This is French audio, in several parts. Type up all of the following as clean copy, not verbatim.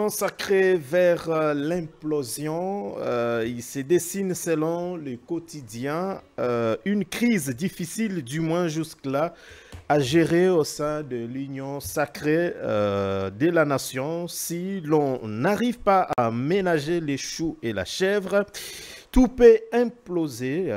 lion sacré vers l'implosion, il se dessine selon le quotidien une crise difficile, du moins jusque-là, à gérer au sein de l'union sacrée de la nation. Si l'on n'arrive pas à ménager les choux et la chèvre, tout peut imploser.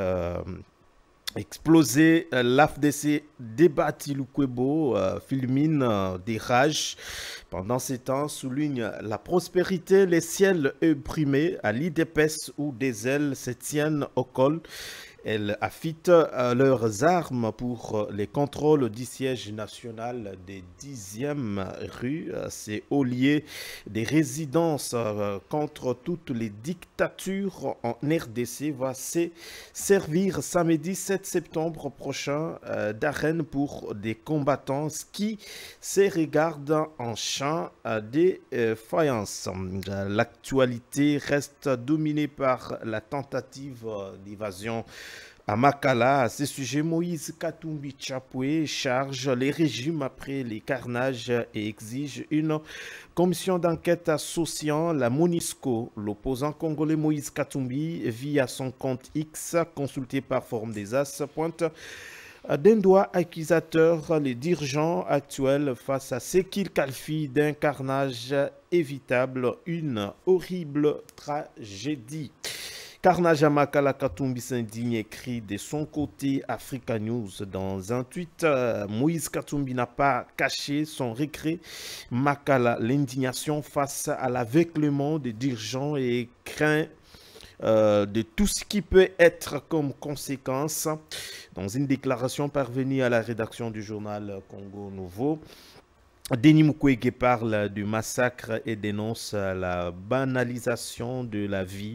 Exploser, l'AFDC débattit Lukwebo, fulmine des rages. Pendant ces temps, souligne la prospérité, les ciels opprimés à lit d'épaisse où des ailes se tiennent au col. Elles affûtent leurs armes pour les contrôles du siège national des 10e rues. C'est au lieu des résidences contre toutes les dictatures en RDC va se servir samedi 7 septembre prochain d'arène pour des combattants qui se regardent en champ des faïences. L'actualité reste dominée par la tentative d'évasion à Makala. À ce sujet, Moïse Katumbi Chapoué charge les régimes après les carnages et exige une commission d'enquête associant la MONUSCO. L'opposant congolais Moïse Katumbi, via son compte X, consulté par Forum des As, pointe d'un doigt accusateur les dirigeants actuels face à ce qu'il qualifie d'un carnage évitable, une horrible tragédie. Carnage à Makala, Katumbi s'indigne, écrit de son côté Africa News dans un tweet. Moïse Katumbi n'a pas caché son regret. Makala, l'indignation face à l'aveuglement des dirigeants et craint de tout ce qui peut être comme conséquence. Dans une déclaration parvenue à la rédaction du journal Congo Nouveau, Denis Mukwege parle du massacre et dénonce la banalisation de la vie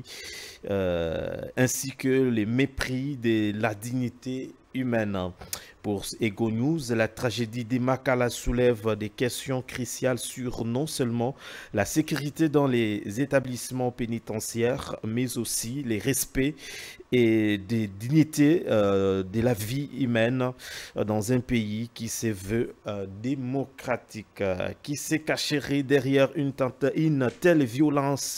ainsi que les mépris de la dignité humaine. Pour Ego News, la tragédie des Makala soulève des questions cruciales sur non seulement la sécurité dans les établissements pénitentiaires, mais aussi les respects et des dignités de la vie humaine dans un pays qui se veut démocratique. Qui se cacherait derrière une telle violence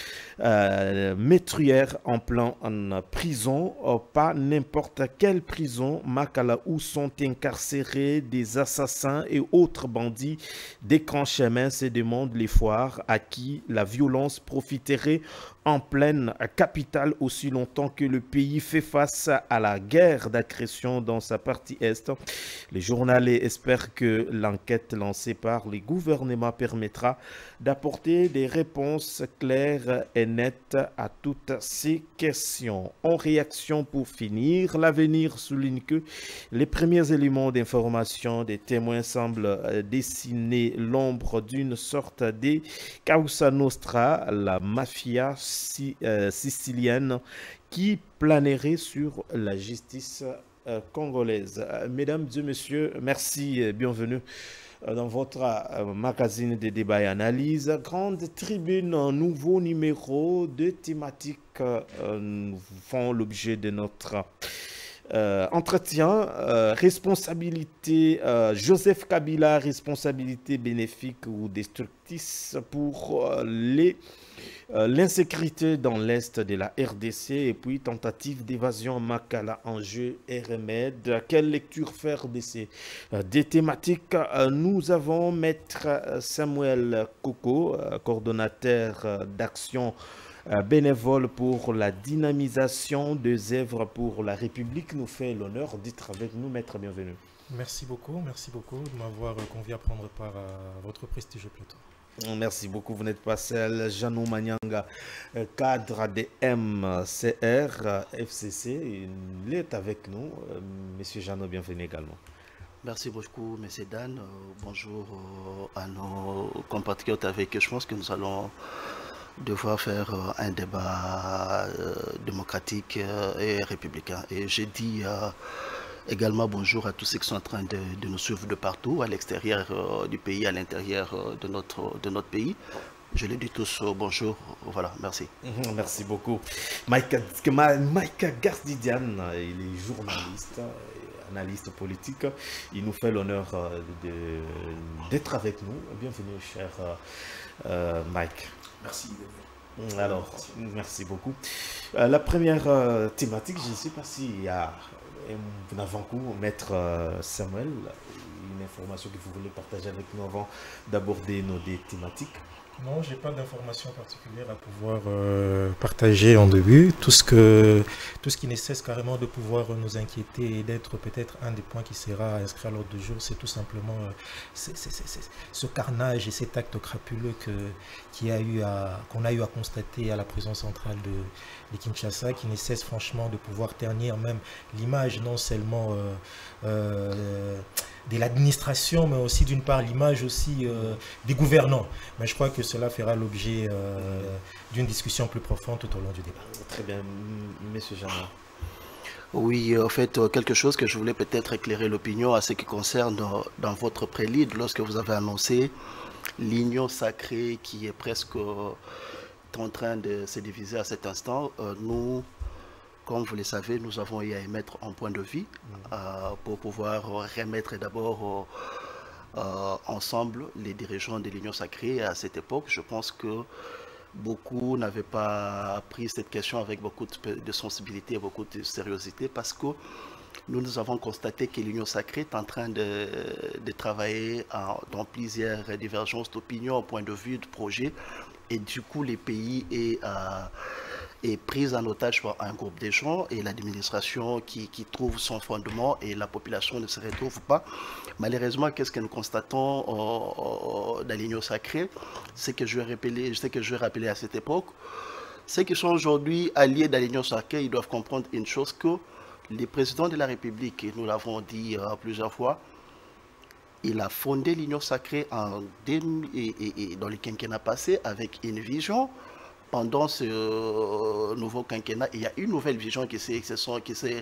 meurtrière en prison, pas n'importe quelle prison, Makala, où sont incarcérés des assassins et autres bandits des grands chemins, se demandent les foires à qui la violence profiterait en pleine capitale aussi longtemps que le pays fait face à la guerre d'agression dans sa partie est. Les journalistes espèrent que l'enquête lancée par les gouvernements permettra d'apporter des réponses claires et nettes à toutes ces questions. En réaction, pour finir, l'avenir souligne que les premiers éléments d'information des témoins semblent dessiner l'ombre d'une sorte de Causa Nostra, la mafia sicilienne qui planerait sur la justice congolaise. Mesdames et messieurs, merci et bienvenue dans votre magazine de débat et analyse. Grande tribune, un nouveau numéro de thématiques font l'objet de notre entretien. Responsabilité Joseph Kabila, responsabilité bénéfique ou destructrice pour l'insécurité dans l'est de la RDC, et puis tentative d'évasion Makala, enjeu et remède. Quelle lecture faire de ces des thématiques? Nous avons Maître Samuel Koko, coordonnateur d'action bénévole pour la dynamisation des œuvres pour la République, nous fait l'honneur d'être avec nous. Maître, bienvenue. Merci beaucoup de m'avoir convié à prendre part à votre prestigieux plateau. Merci beaucoup, vous n'êtes pas seul. Janou Manyanga, cadre de MCR, FCC, il est avec nous. Monsieur Janou, bienvenue également. Merci beaucoup, M. Dan. Bonjour à nos compatriotes avec qui je pense que nous allons devoir faire un débat démocratique et républicain. Et j'ai dit également bonjour à tous ceux qui sont en train de nous suivre de partout, à l'extérieur du pays, à l'intérieur de notre pays. Je les dis tous bonjour, voilà, merci. Merci beaucoup. Mike Gardidian, il est journaliste, analyste politique. Il nous fait l'honneur d'être avec nous. Bienvenue, cher Mike. Merci. Alors, merci beaucoup. La première thématique, je ne sais pas s'il y a un avant-goût, Maître Samuel, une information que vous voulez partager avec nous avant d'aborder nos thématiques. Non, je n'ai pas d'informations particulières à pouvoir partager en début. Tout ce qui nécessite carrément de pouvoir nous inquiéter et d'être peut-être un des points qui sera inscrit à l'ordre du jour, c'est tout simplement ce carnage et cet acte crapuleux qu'on a eu à constater à la prison centrale de Kinshasa, qui nécessite franchement de pouvoir ternir même l'image non seulement de l'administration, mais aussi d'une part l'image aussi des gouvernants. Mais je crois que cela fera l'objet d'une discussion plus profonde tout au long du débat. Très bien, Monsieur Jean. Oui, en fait, quelque chose que je voulais peut-être éclairer l'opinion à ce qui concerne dans votre prélude, lorsque vous avez annoncé l'union sacrée qui est presque en train de se diviser à cet instant. Nous, comme vous le savez, nous avons eu à émettre un point de vue pour pouvoir remettre d'abord ensemble les dirigeants de l'Union sacrée. À cette époque, je pense que beaucoup n'avaient pas pris cette question avec beaucoup de sensibilité et beaucoup de sérieuxité, parce que nous avons constaté que l'Union sacrée est en train de travailler dans plusieurs divergences d'opinion, point de vue, de projet, et du coup les pays est prise en otage par un groupe de gens et l'administration qui trouve son fondement et la population ne se retrouve pas. Malheureusement, qu'est-ce que nous constatons dans l'Union sacrée? C'est que je vais rappeler à cette époque, ceux qui sont aujourd'hui alliés dans l'Union sacrée, ils doivent comprendre une chose, que le président de la République, et nous l'avons dit plusieurs fois, il a fondé l'Union sacrée dans le quinquennat passé avec une vision. Pendant ce nouveau quinquennat, il y a une nouvelle vision qui s'est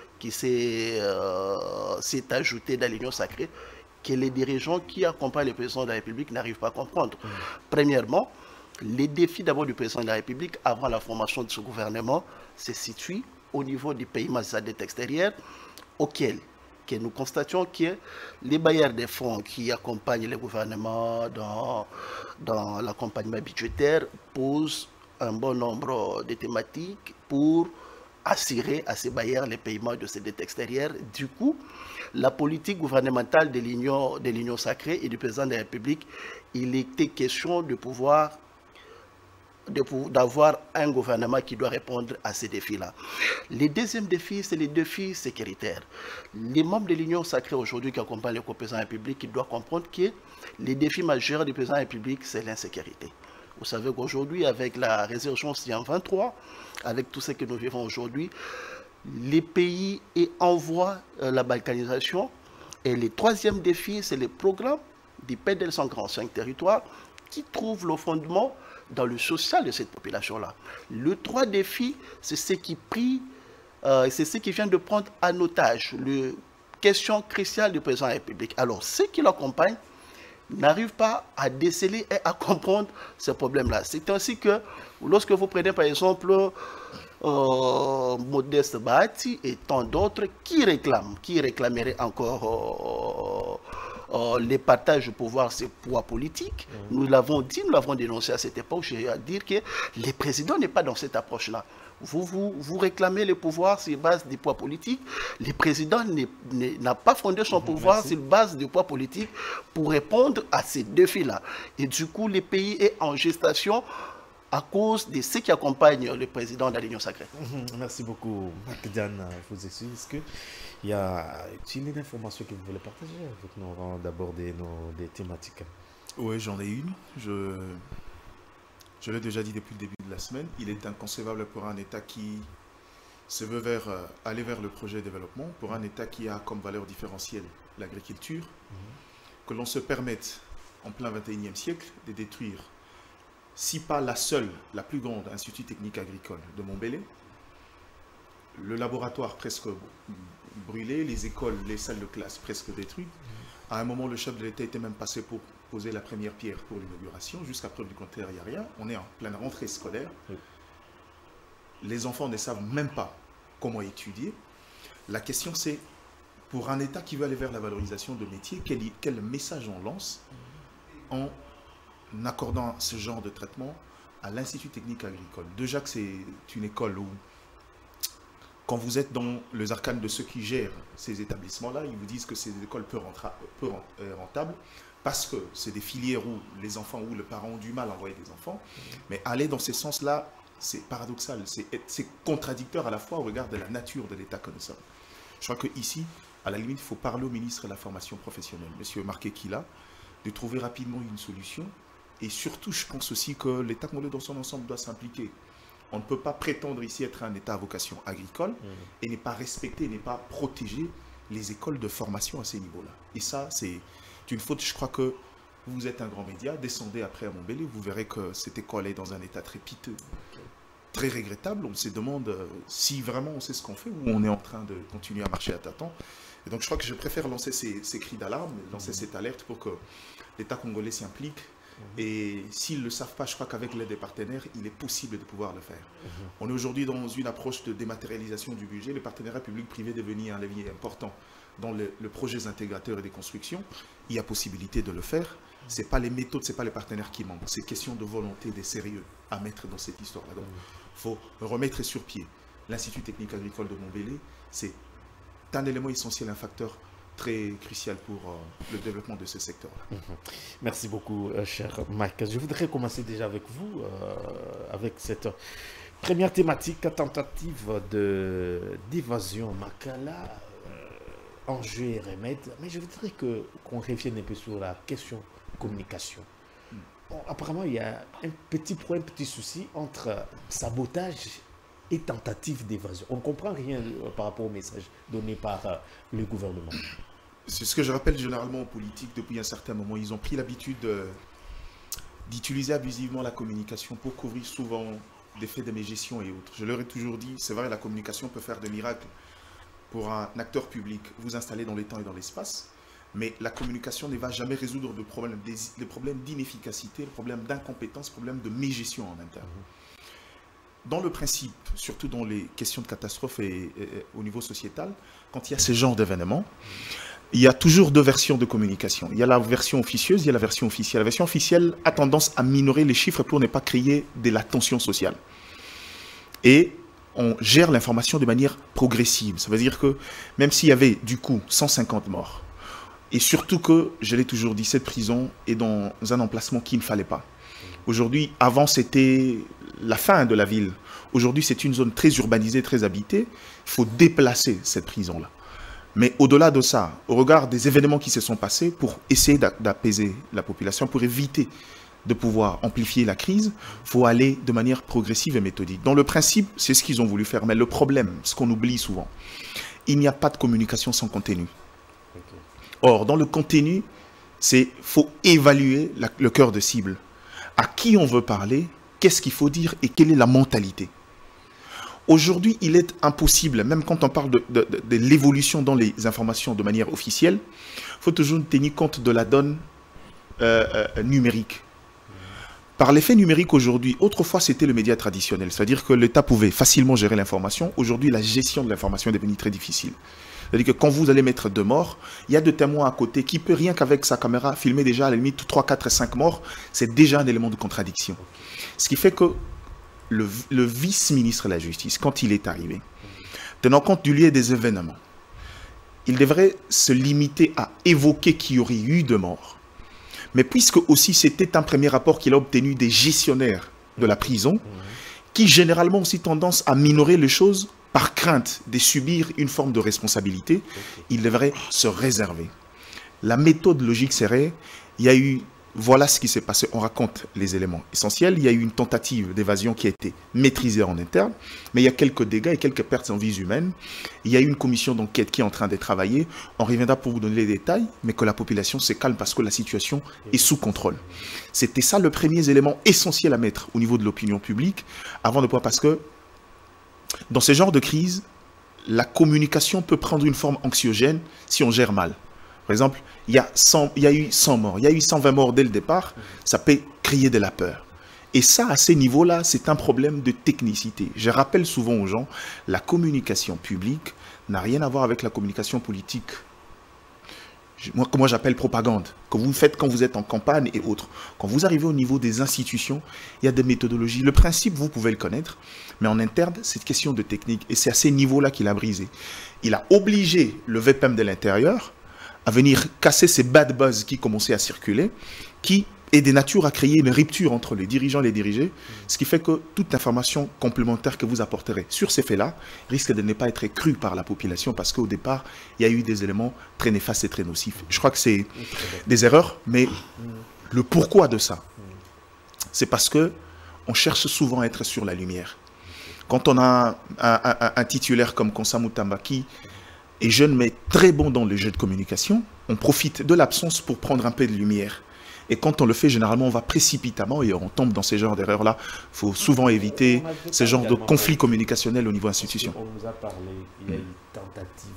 ajoutée dans l'Union sacrée, que les dirigeants qui accompagnent le président de la République n'arrivent pas à comprendre. Premièrement, les défis d'abord du président de la République avant la formation de ce gouvernement se situent au niveau du paiement de sa dette extérieure, auquel que nous constations que les bailleurs des fonds qui accompagnent le gouvernement dans l'accompagnement budgétaire posent un bon nombre de thématiques pour assurer à ces bailleurs les paiements de ces dettes extérieures. Du coup, la politique gouvernementale de l'Union sacrée et du président de la République, il était question d'avoir un gouvernement qui doit répondre à ces défis-là. Le deuxième défi, c'est les défis sécuritaires. Les membres de l'Union sacrée aujourd'hui qui accompagnent le président de la République, ils doivent comprendre que les défis majeurs du président de la République, c'est l'insécurité. Vous savez qu'aujourd'hui, avec la résurgence du 23, avec tout ce que nous vivons aujourd'hui, les pays envoient la balkanisation. Et le troisième défi, c'est le programme du PEDEL 145 territoires qui trouve le fondement dans le social de cette population-là. Le troisième défi, c'est ce qui vient de prendre en otage la question cruciale du président de la République. Alors, ceux qui l'accompagnent n'arrivent pas à déceler et à comprendre ce problème-là. C'est ainsi que, lorsque vous prenez par exemple Modeste Bahati et tant d'autres qui réclameraient encore les partages de pouvoir, c'est poids politique. Nous l'avons dit, nous l'avons dénoncé à cette époque. J'ai à dire que le président n'est pas dans cette approche-là. Vous réclamez le pouvoir sur base du poids politique. Le président n'a pas fondé son pouvoir sur base du poids politique pour répondre à ces défis-là. Et du coup, le pays est en gestation à cause de ceux qui accompagnent le président de l'Union sacrée. Merci beaucoup, Diane. Est-ce qu'il y a une information que vous voulez partager avec nous avant d'aborder des thématiques? Oui, j'en ai une. Je l'ai déjà dit depuis le début de la semaine. Il est inconcevable pour un État qui se veut aller vers le projet de développement, pour un État qui a comme valeur différentielle l'agriculture, que l'on se permette, en plein 21e siècle, de détruire, si pas la seule, la plus grande institut technique agricole de Montbéliard, le laboratoire presque brûlé, les écoles, les salles de classe presque détruites. À un moment, le chef de l'État était même passé pour poser la première pierre pour l'inauguration. Jusqu'à preuve du contraire, il n'y a rien. On est en pleine rentrée scolaire. Les enfants ne savent même pas comment étudier. La question, c'est pour un État qui veut aller vers la valorisation de métiers, quel message on lance en accordant ce genre de traitement à l'Institut technique agricole? Déjà que c'est une école où, quand vous êtes dans les arcanes de ceux qui gèrent ces établissements-là, ils vous disent que c'est des écoles peu rentables, parce que c'est des filières où les enfants ou les parents ont du mal à envoyer des enfants. Mais aller dans ce sens-là, c'est paradoxal, c'est contradictoire à la fois au regard de la nature de l'État que nous sommes. Je crois qu'ici, à la limite, il faut parler au ministre de la formation professionnelle, M. Marquet Kila, de trouver rapidement une solution. Et surtout, je pense aussi que l'État congolais dans son ensemble doit s'impliquer. On ne peut pas prétendre ici être un État à vocation agricole et n'est pas respecter, n'est pas protéger les écoles de formation à ces niveaux-là. Et ça, c'est une faute. Je crois que vous êtes un grand média, descendez après à Montbéliard, vous verrez que cette école est dans un état très piteux, très regrettable. On se demande si vraiment on sait ce qu'on fait ou on est en train de continuer à marcher à tâtons. Et donc je crois que je préfère lancer ces cris d'alarme, lancer cette alerte pour que l'État congolais s'y implique. Et s'ils ne le savent pas, je crois qu'avec l'aide des partenaires, il est possible de pouvoir le faire. On est aujourd'hui dans une approche de dématérialisation du budget. Le partenariat public-privé est devenu un levier important dans le projet intégrateurs et des constructions. Il y a possibilité de le faire. Ce n'est pas les méthodes, ce n'est pas les partenaires qui manquent. C'est question de volonté, de sérieux à mettre dans cette histoire-là. Donc, il faut remettre sur pied l'Institut technique agricole de Montbéliard. C'est un élément essentiel, un facteur très crucial pour le développement de ce secteur. Merci beaucoup, cher Mike. Je voudrais commencer déjà avec vous, avec cette première thématique, tentative d'évasion Makala, enjeux et remèdes. Mais je voudrais qu'on revienne un peu sur la question communication. Bon, apparemment, il y a un petit souci entre sabotage et tentative d'évasion. On ne comprend rien par rapport au message donné par le gouvernement. C'est ce que je rappelle généralement aux politiques depuis un certain moment. Ils ont pris l'habitude d'utiliser abusivement la communication pour couvrir souvent des faits de mégestion et autres. Je leur ai toujours dit, c'est vrai, la communication peut faire des miracles pour un acteur public, vous installer dans les temps et dans l'espace, mais la communication ne va jamais résoudre les problèmes d'inefficacité, les problèmes d'incompétence, les problèmes de mégestion en interne. Dans le principe, surtout dans les questions de catastrophe et au niveau sociétal, quand il y a ce genre d'événements, il y a toujours deux versions de communication. Il y a la version officieuse, il y a la version officielle. La version officielle a tendance à minorer les chiffres pour ne pas créer de la tension sociale. Et on gère l'information de manière progressive. Ça veut dire que même s'il y avait du coup 150 morts, et surtout que, je l'ai toujours dit, cette prison est dans un emplacement qu'il ne fallait pas. Aujourd'hui, avant c'était la fin de la ville. Aujourd'hui, c'est une zone très urbanisée, très habitée. Il faut déplacer cette prison-là. Mais au-delà de ça, au regard des événements qui se sont passés, pour essayer d'apaiser la population, pour éviter de pouvoir amplifier la crise, il faut aller de manière progressive et méthodique. Dans le principe, c'est ce qu'ils ont voulu faire. Mais le problème, ce qu'on oublie souvent, il n'y a pas de communication sans contenu. Or, dans le contenu, il faut évaluer le cœur de cible. À qui on veut parler, qu'est-ce qu'il faut dire et quelle est la mentalité. Aujourd'hui, il est impossible, même quand on parle de l'évolution dans les informations de manière officielle, il faut toujours tenir compte de la donne numérique. Par l'effet numérique aujourd'hui, autrefois c'était le média traditionnel, c'est-à-dire que l'État pouvait facilement gérer l'information. Aujourd'hui, la gestion de l'information est devenue très difficile. C'est-à-dire que quand vous allez mettre 2 morts, il y a 2 témoins à côté qui peut rien qu'avec sa caméra filmer déjà à la limite 3, 4 et 5 morts, c'est déjà un élément de contradiction. Ce qui fait que le vice-ministre de la Justice, quand il est arrivé, tenant compte du lieu des événements, il devrait se limiter à évoquer qu'il y aurait eu de morts. Mais puisque aussi c'était un premier rapport qu'il a obtenu des gestionnaires de la prison, qui généralement ont aussi tendance à minorer les choses par crainte de subir une forme de responsabilité, il devrait se réserver. La méthode logique serait, il y a eu, voilà ce qui s'est passé, on raconte les éléments essentiels, il y a eu une tentative d'évasion qui a été maîtrisée en interne, mais il y a quelques dégâts et quelques pertes en vies humaines. Il y a une commission d'enquête qui est en train de travailler, on reviendra pour vous donner les détails, mais que la population se calme parce que la situation est sous contrôle. C'était ça le premier élément essentiel à mettre au niveau de l'opinion publique, avant de pouvoir, parce que dans ce genre de crise, la communication peut prendre une forme anxiogène si on gère mal. Par exemple, il y a eu 100 morts, il y a eu 120 morts dès le départ, ça peut créer de la peur. Et ça, à ces niveaux-là, c'est un problème de technicité. Je rappelle souvent aux gens, la communication publique n'a rien à voir avec la communication politique. Que moi j'appelle propagande, que vous faites quand vous êtes en campagne et autres. Quand vous arrivez au niveau des institutions, il y a des méthodologies. Le principe, vous pouvez le connaître, mais en interne, c'est une question de technique. Et c'est à ces niveaux-là qu'il a brisé. Il a obligé le VPM de l'intérieur à venir casser ces bad buzz qui commençaient à circuler, qui est de nature à créer une rupture entre les dirigeants et les dirigés, ce qui fait que toute information complémentaire que vous apporterez sur ces faits-là risque de ne pas être crue par la population parce qu'au départ, il y a eu des éléments très néfastes et très nocifs. Je crois que c'est des erreurs, mais le pourquoi de ça, c'est parce que on cherche souvent à être sur la lumière. Quand on a un titulaire comme Konsa Mutamba qui est jeune mais très bon dans les jeux de communication, on profite de l'absence pour prendre un peu de lumière. Et quand on le fait, généralement, on va précipitamment et on tombe dans ces genres d'erreurs-là. Il faut souvent éviter ces genres de conflits communicationnels au niveau institution. On nous a parlé, il y a eu une tentative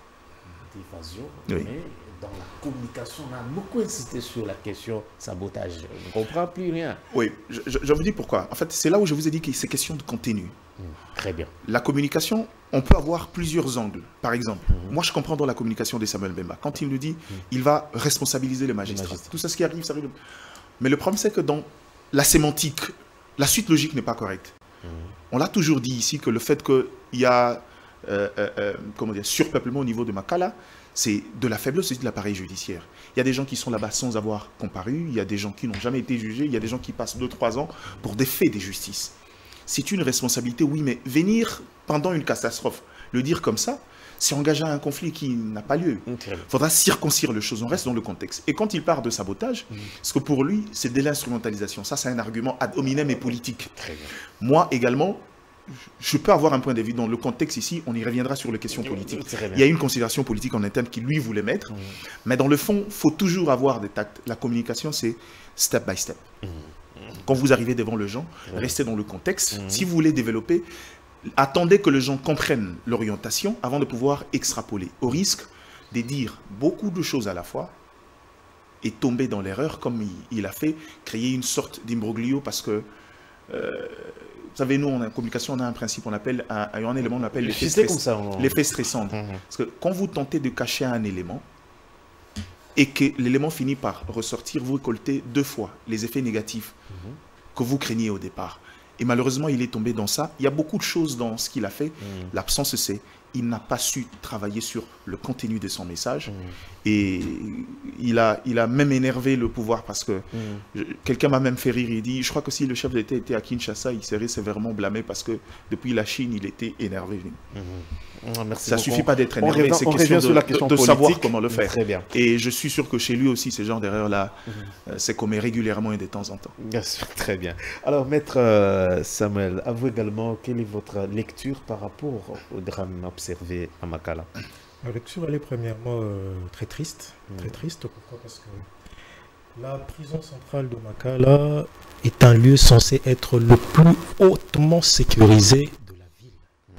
d'évasion, oui. Mais dans la communication, on a beaucoup insisté sur la question sabotage. On ne comprend plus rien. Oui, je vous dis pourquoi. En fait, c'est là où je vous ai dit que c'est question de contenu. Très bien. La communication, on peut avoir plusieurs angles. Par exemple, moi je comprends dans la communication de Samuel Mbemba. Quand il nous dit il va responsabiliser les magistrats. Tout ça, ce qui arrive, ça arrive. Mais le problème, c'est que dans la sémantique, la suite logique n'est pas correcte. On l'a toujours dit ici que le fait qu'il y a surpeuplement au niveau de Makala, c'est de la faiblesse aussi de l'appareil judiciaire. Il y a des gens qui sont là-bas sans avoir comparu, il y a des gens qui n'ont jamais été jugés, il y a des gens qui passent 2-3 ans pour des faits de justice. C'est une responsabilité, oui, mais venir pendant une catastrophe, le dire comme ça, c'est engager un conflit qui n'a pas lieu. Il faudra circoncire les choses, on reste dans le contexte. Et quand il parle de sabotage, parce que pour lui, c'est de l'instrumentalisation. Ça, c'est un argument ad hominem et politique. Moi, également, je peux avoir un point de vue dans le contexte ici, on y reviendra sur les questions politiques. Il y a une considération politique en interne qui lui voulait mettre, mais dans le fond, il faut toujours avoir des tacts. La communication, c'est step by step. Quand vous arrivez devant les gens, restez dans le contexte. Si vous voulez développer, attendez que les gens comprennent l'orientation avant de pouvoir extrapoler, au risque de dire beaucoup de choses à la fois et tomber dans l'erreur comme il a fait, créer une sorte d'imbroglio parce que vous savez, nous, en communication, on a un principe, on appelle un élément, on appelle l'effet stressant. Parce que quand vous tentez de cacher un élément et que l'élément finit par ressortir, vous récoltez 2 fois les effets négatifs que vous craigniez au départ. Et malheureusement, il est tombé dans ça. Il y a beaucoup de choses dans ce qu'il a fait. L'absence, c'est il n'a pas su travailler sur le contenu de son message. Et il a même énervé le pouvoir parce que quelqu'un m'a même fait rire. Il dit, je crois que si le chef d'État était à Kinshasa, il serait sévèrement blâmé parce que depuis la Chine, il était énervé. Ça ne suffit pas d'être énervé, c'est question de savoir comment le faire. Et je suis sûr que chez lui aussi, ce genre d'erreur-là, c'est commet régulièrement et de temps en temps. Très bien. Alors, Maître Samuel, à vous également, quelle est votre lecture par rapport au drame observé à Makala? La lecture, elle est premièrement très triste. Très triste, pourquoi? Parce que la prison centrale de Makala est un lieu censé être le plus hautement sécurisé de la ville.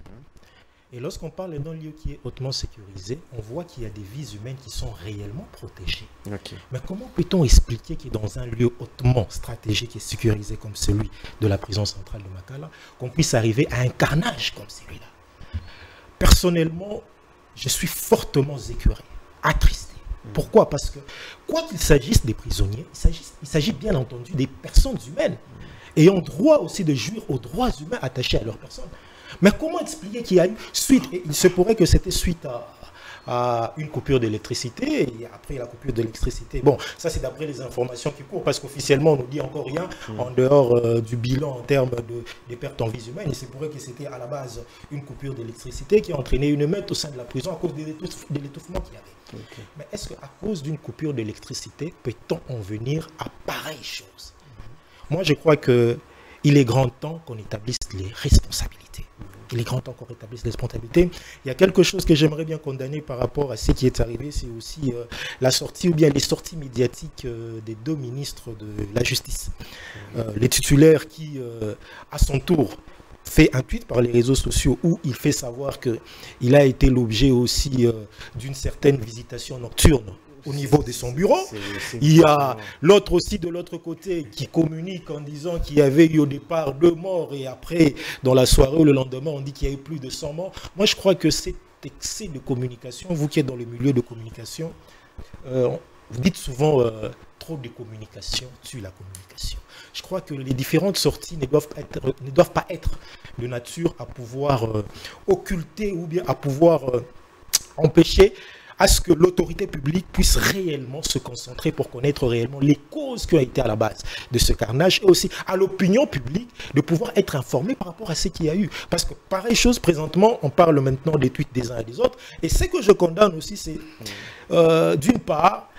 Et lorsqu'on parle d'un lieu qui est hautement sécurisé, on voit qu'il y a des vies humaines qui sont réellement protégées. Mais comment peut-on expliquer que dans un lieu hautement stratégique et sécurisé comme celui de la prison centrale de Makala, qu'on puisse arriver à un carnage comme celui-là? Personnellement, je suis fortement écœuré, attristé. Pourquoi? Parce que, quoi qu'il s'agisse des prisonniers, il s'agit bien entendu des personnes humaines, ayant droit aussi de jouir aux droits humains attachés à leur personne. Mais comment expliquer qu'il y a eu suite, et il se pourrait que c'était suite à une coupure d'électricité, et après la coupure d'électricité, bon, ça c'est d'après les informations qui courent, parce qu'officiellement on ne nous dit encore rien en dehors du bilan en termes des pertes en vies humaines. Il se pourrait que c'était à la base une coupure d'électricité qui a entraîné une émeute au sein de la prison à cause de l'étouffement qu'il y avait. Mais est-ce qu'à cause d'une coupure d'électricité, peut-on en venir à pareille chose? Moi je crois qu'il est grand temps qu'on établisse les responsabilités. Il est grand temps qu'on rétablisse les responsabilités. Il y a quelque chose que j'aimerais bien condamner par rapport à ce qui est arrivé, c'est aussi la sortie ou bien les sorties médiatiques des 2 ministres de la Justice. Les titulaires qui, à son tour, fait un tweet par les réseaux sociaux où il fait savoir qu'il a été l'objet aussi d'une certaine visitation nocturne au niveau de son bureau. Il y a l'autre aussi de l'autre côté qui communique en disant qu'il y avait eu au départ 2 morts et après, dans la soirée ou le lendemain, on dit qu'il y a eu plus de 100 morts. Moi, je crois que cet excès de communication, vous qui êtes dans le milieu de communication, vous dites souvent trop de communication tue la communication. Je crois que les différentes sorties ne doivent pas être de nature à pouvoir occulter ou bien à pouvoir empêcher à ce que l'autorité publique puisse réellement se concentrer pour connaître réellement les causes qui ont été à la base de ce carnage et aussi à l'opinion publique de pouvoir être informée par rapport à ce qu'il y a eu. Parce que pareille chose, présentement, on parle maintenant des tweets des uns et des autres. Et ce que je condamne aussi, c'est d'une part,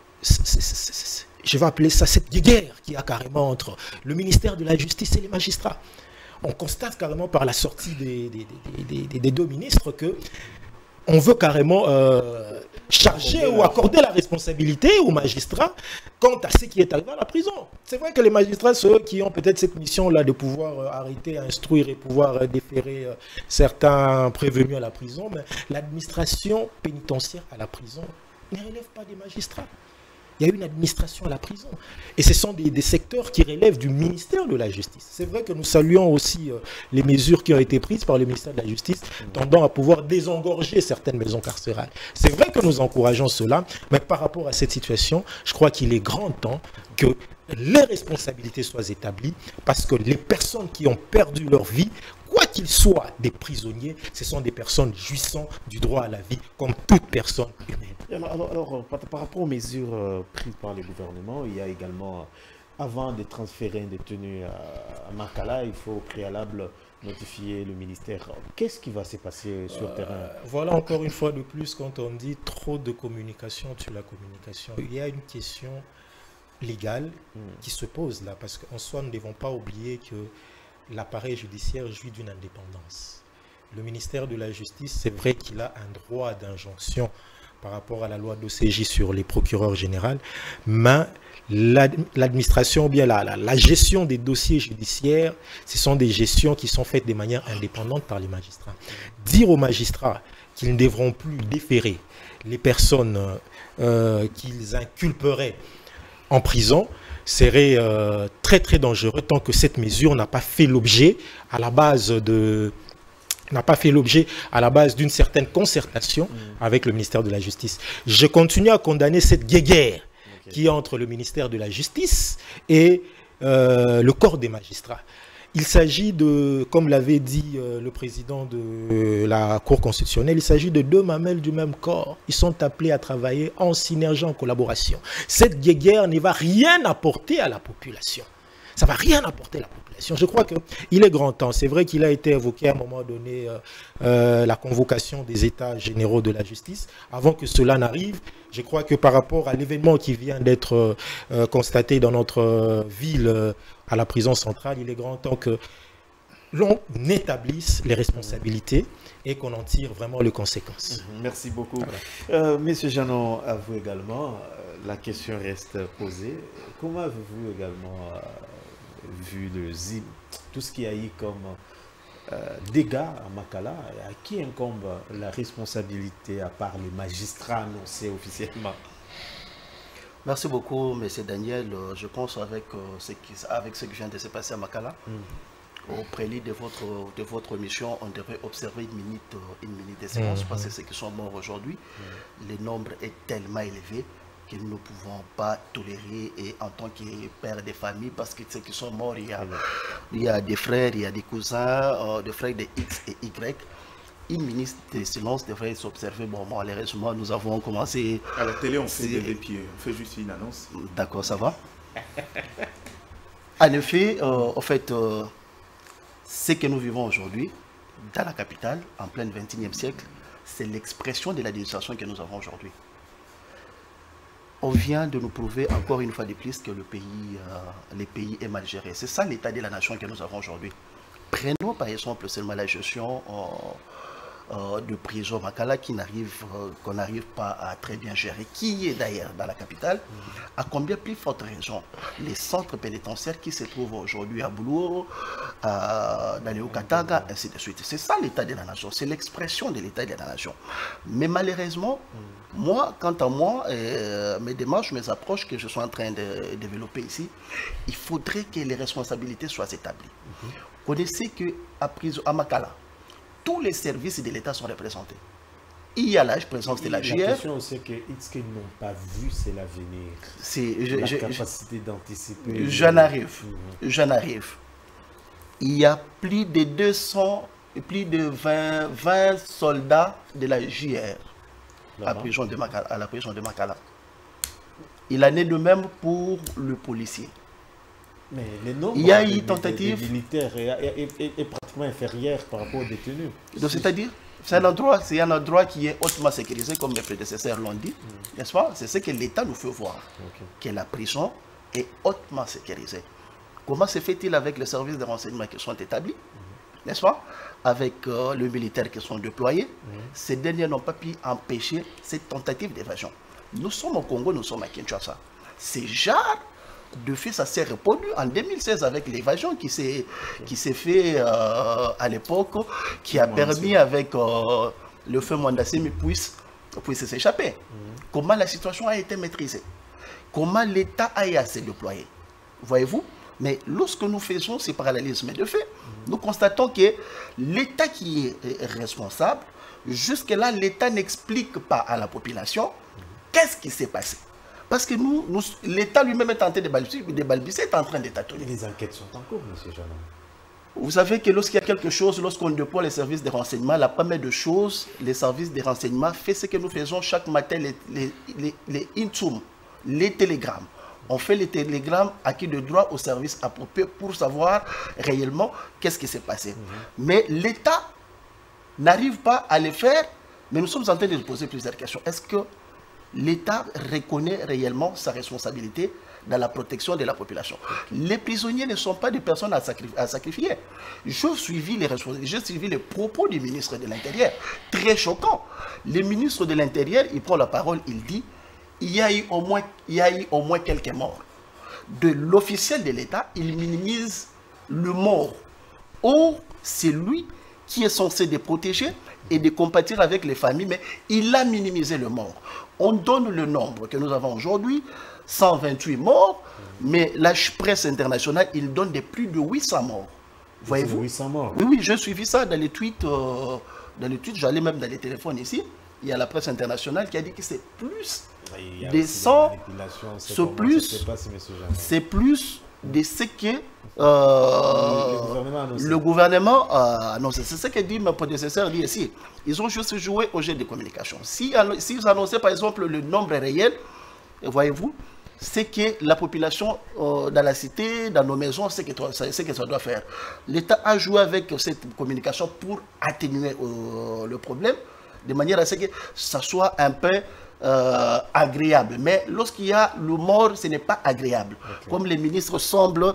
je vais appeler ça cette guerre qu'il y a carrément entre le ministère de la Justice et les magistrats. On constate carrément par la sortie des 2 ministres que on veut carrément charger ou accorder la responsabilité aux magistrats quant à ce qui est arrivé à la prison. C'est vrai que les magistrats, ceux qui ont peut-être cette mission-là de pouvoir arrêter, instruire et pouvoir déférer certains prévenus à la prison, mais l'administration pénitentiaire à la prison ne relève pas des magistrats. Il y a une administration à la prison. Et ce sont des secteurs qui relèvent du ministère de la Justice. C'est vrai que nous saluons aussi les mesures qui ont été prises par le ministère de la Justice, tendant à pouvoir désengorger certaines maisons carcérales. C'est vrai que nous encourageons cela, mais par rapport à cette situation, je crois qu'il est grand temps que les responsabilités soient établies, parce que les personnes qui ont perdu leur vie, quoi qu'ils soient des prisonniers, ce sont des personnes jouissant du droit à la vie, comme toute personne humaine. Alors, par rapport aux mesures prises par le gouvernement, il y a également, avant de transférer un détenu à Makala, il faut au préalable notifier le ministère. Qu'est-ce qui va se passer sur le terrain? Voilà encore une fois de plus, quand on dit trop de communication tue la communication, il y a une question légale qui se pose là, parce qu'en soi, nous ne devons pas oublier que l'appareil judiciaire jouit d'une indépendance. Le ministère de la Justice, c'est vrai qu'il a un droit d'injonction par rapport à la loi d'OCJ sur les procureurs généraux, mais l'administration ou bien la gestion des dossiers judiciaires, ce sont des gestions qui sont faites de manière indépendante par les magistrats. Dire aux magistrats qu'ils ne devront plus déférer les personnes qu'ils inculperaient en prison serait très très dangereux tant que cette mesure n'a pas fait l'objet à la base d'une certaine concertation avec le ministère de la Justice. Je continue à condamner cette guéguerre qui est entre le ministère de la Justice et le corps des magistrats. Il s'agit de, comme l'avait dit le président de la Cour constitutionnelle, il s'agit de 2 mamelles du même corps. Ils sont appelés à travailler en synergie, en collaboration. Cette guéguerre ne va rien apporter à la population. Ça ne va rien apporter à la population. Je crois qu'il est grand temps. C'est vrai qu'il a été évoqué à un moment donné la convocation des États généraux de la justice. Avant que cela n'arrive, je crois que par rapport à l'événement qui vient d'être constaté dans notre ville, à la prison centrale, il est grand temps que l'on établisse les responsabilités et qu'on en tire vraiment les conséquences. Merci beaucoup. Voilà. Monsieur Janon, à vous également, la question reste posée. Comment avez-vous également vu tout ce qu'il y a eu comme dégâts à Makala? À qui incombe la responsabilité à part les magistrats annoncés officiellement? Merci beaucoup, M. Daniel. Je pense avec ce qui vient de se passer à Makala, au prélude de votre mission, on devrait observer une minute de silence parce que ceux qui sont morts aujourd'hui, le nombre est tellement élevé que nous ne pouvons pas tolérer, et en tant que père de famille, parce que ceux qui sont morts, il y a des frères, il y a des cousins, des frères de X et Y. Une minute de silence devrait s'observer. Bon, malheureusement, nous avons commencé... À la télé, on fait des pieds, on fait juste une annonce. D'accord, ça va. En effet, en fait, ce que nous vivons aujourd'hui, dans la capitale, en plein XXIe siècle, c'est l'expression de l'administration que nous avons aujourd'hui. On vient de nous prouver encore une fois de plus que le pays est mal géré. C'est ça l'état de la nation que nous avons aujourd'hui. Prenons par exemple seulement la gestion de prison Makala qu'on n'arrive pas à très bien gérer, qui est d'ailleurs dans la capitale, à combien plus forte raison les centres pénitentiaires qui se trouvent aujourd'hui à Boulouro, dans les Haut-Katanga, ainsi de suite. C'est ça l'état de la nation, c'est l'expression de l'état de la nation. Mais malheureusement, moi, quant à moi, mes démarches, mes approches que je suis en train de développer ici, il faudrait que les responsabilités soient établies. Vous connaissez qu'à Makala, tous les services de l'État sont représentés. Il y a la présence de la JR. La question c'est que est-ce qu'ils n'ont pas vu cela venir? La capacité d'anticiper. J'en arrive. Il y a plus de 200, plus de 20 soldats de la JR à la prison de Makala. Il en est de même pour le policier. Mais le nombre il y a eu tentative militaire est pratiquement inférieur par rapport aux détenus. Donc c'est-à-dire, c'est un endroit qui est hautement sécurisé, comme mes prédécesseurs l'ont dit, n'est-ce pas? C'est ce que l'État nous fait voir, que la prison est hautement sécurisée. Comment se fait-il avec les services de renseignement qui sont établis, n'est-ce pas? Avec les militaires qui sont déployés, ces derniers n'ont pas pu empêcher cette tentative d'évasion. Nous sommes au Congo, nous sommes à Kinshasa. C'est genre de fait, ça s'est répandu en 2016 avec l'évasion qui s'est fait à l'époque, qui a permis avec le feu Mwandassimi puisse s'échapper. Comment la situation a été maîtrisée? Comment l'État a se déployer? Voyez-vous? Mais lorsque nous faisons ces parallélismes de fait, nous constatons que l'État qui est responsable, jusque-là, l'État n'explique pas à la population qu'est-ce qui s'est passé. Parce que l'État lui-même est en train de balbutier, est en train de tâtonner. Les enquêtes sont en cours, M. Janan. Vous savez que lorsqu'il y a quelque chose, lorsqu'on déploie les services de renseignement, la première des choses, les services de renseignement font ce que nous faisons chaque matin, les intum, les télégrammes. On fait les télégrammes acquis de droit au service approprié pour savoir réellement qu'est-ce qui s'est passé. Mais l'État n'arrive pas à le faire, mais nous sommes en train de poser plusieurs questions. Est-ce que l'État reconnaît réellement sa responsabilité dans la protection de la population? Les prisonniers ne sont pas des personnes à sacrifier. J'ai suivi les propos du ministre de l'Intérieur. Très choquant. Le ministre de l'Intérieur, il prend la parole, il dit il y a eu au moins quelques morts. De l'officiel de l'État, il minimise le mort. Or, c'est lui qui est censé de protéger et de compatir avec les familles, mais il a minimisé le mort. On donne le nombre que nous avons aujourd'hui, 128 morts, mais la presse internationale, il donne plus de 800 morts. Voyez-vous? 800 morts. Oui, j'ai suivi ça dans les tweets, j'allais même dans les téléphones ici. Il y a la presse internationale qui a dit que c'est plus des 100, c'est plus de ce que le gouvernement a annoncé. C'est ce que dit mes prédécesseurs ici. Ils ont juste joué au jeu de communication. S'ils annonçaient par exemple le nombre réel, voyez-vous, c'est que la population dans la cité, dans nos maisons, c'est ce que ça doit faire. L'État a joué avec cette communication pour atténuer le problème, de manière à ce que ça soit un peu agréable. Mais lorsqu'il y a le mort, ce n'est pas agréable, comme les ministres semblent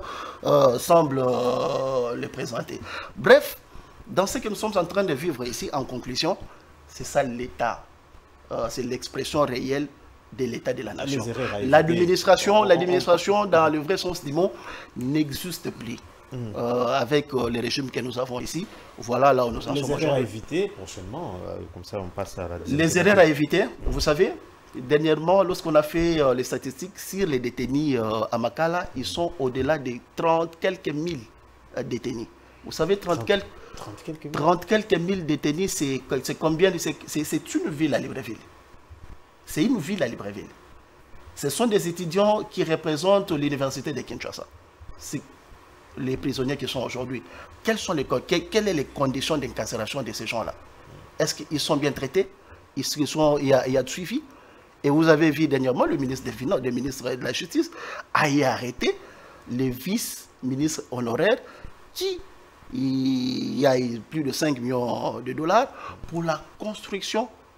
le présenter. Bref, dans ce que nous sommes en train de vivre ici, en conclusion, c'est ça l'État. C'est l'expression réelle de l'État de la nation. L'administration, dans le vrai sens du mot, n'existe plus. Avec les régimes que nous avons ici, voilà là où nous en sommes aujourd'hui. Les erreurs à éviter prochainement, comme ça on passe à la deuxième. Les erreurs à éviter, vous savez, dernièrement, lorsqu'on a fait les statistiques sur les détenus à Makala, ils sont au-delà de 30 quelques mille détenus. Vous savez, 30 quelques mille détenus, c'est combien? C'est une ville à Libreville. C'est une ville à Libreville. Ce sont des étudiants qui représentent l'université de Kinshasa. C'est les prisonniers qui sont aujourd'hui. Quelles sont les conditions d'incarcération de ces gens-là? Est-ce qu'ils sont bien traités? Il y a de suivi? Et vous avez vu dernièrement le ministre des Finances, le ministre de la Justice, a arrêté les vice-ministres honoraires qui il y a plus de 5 millions de dollars pour la construction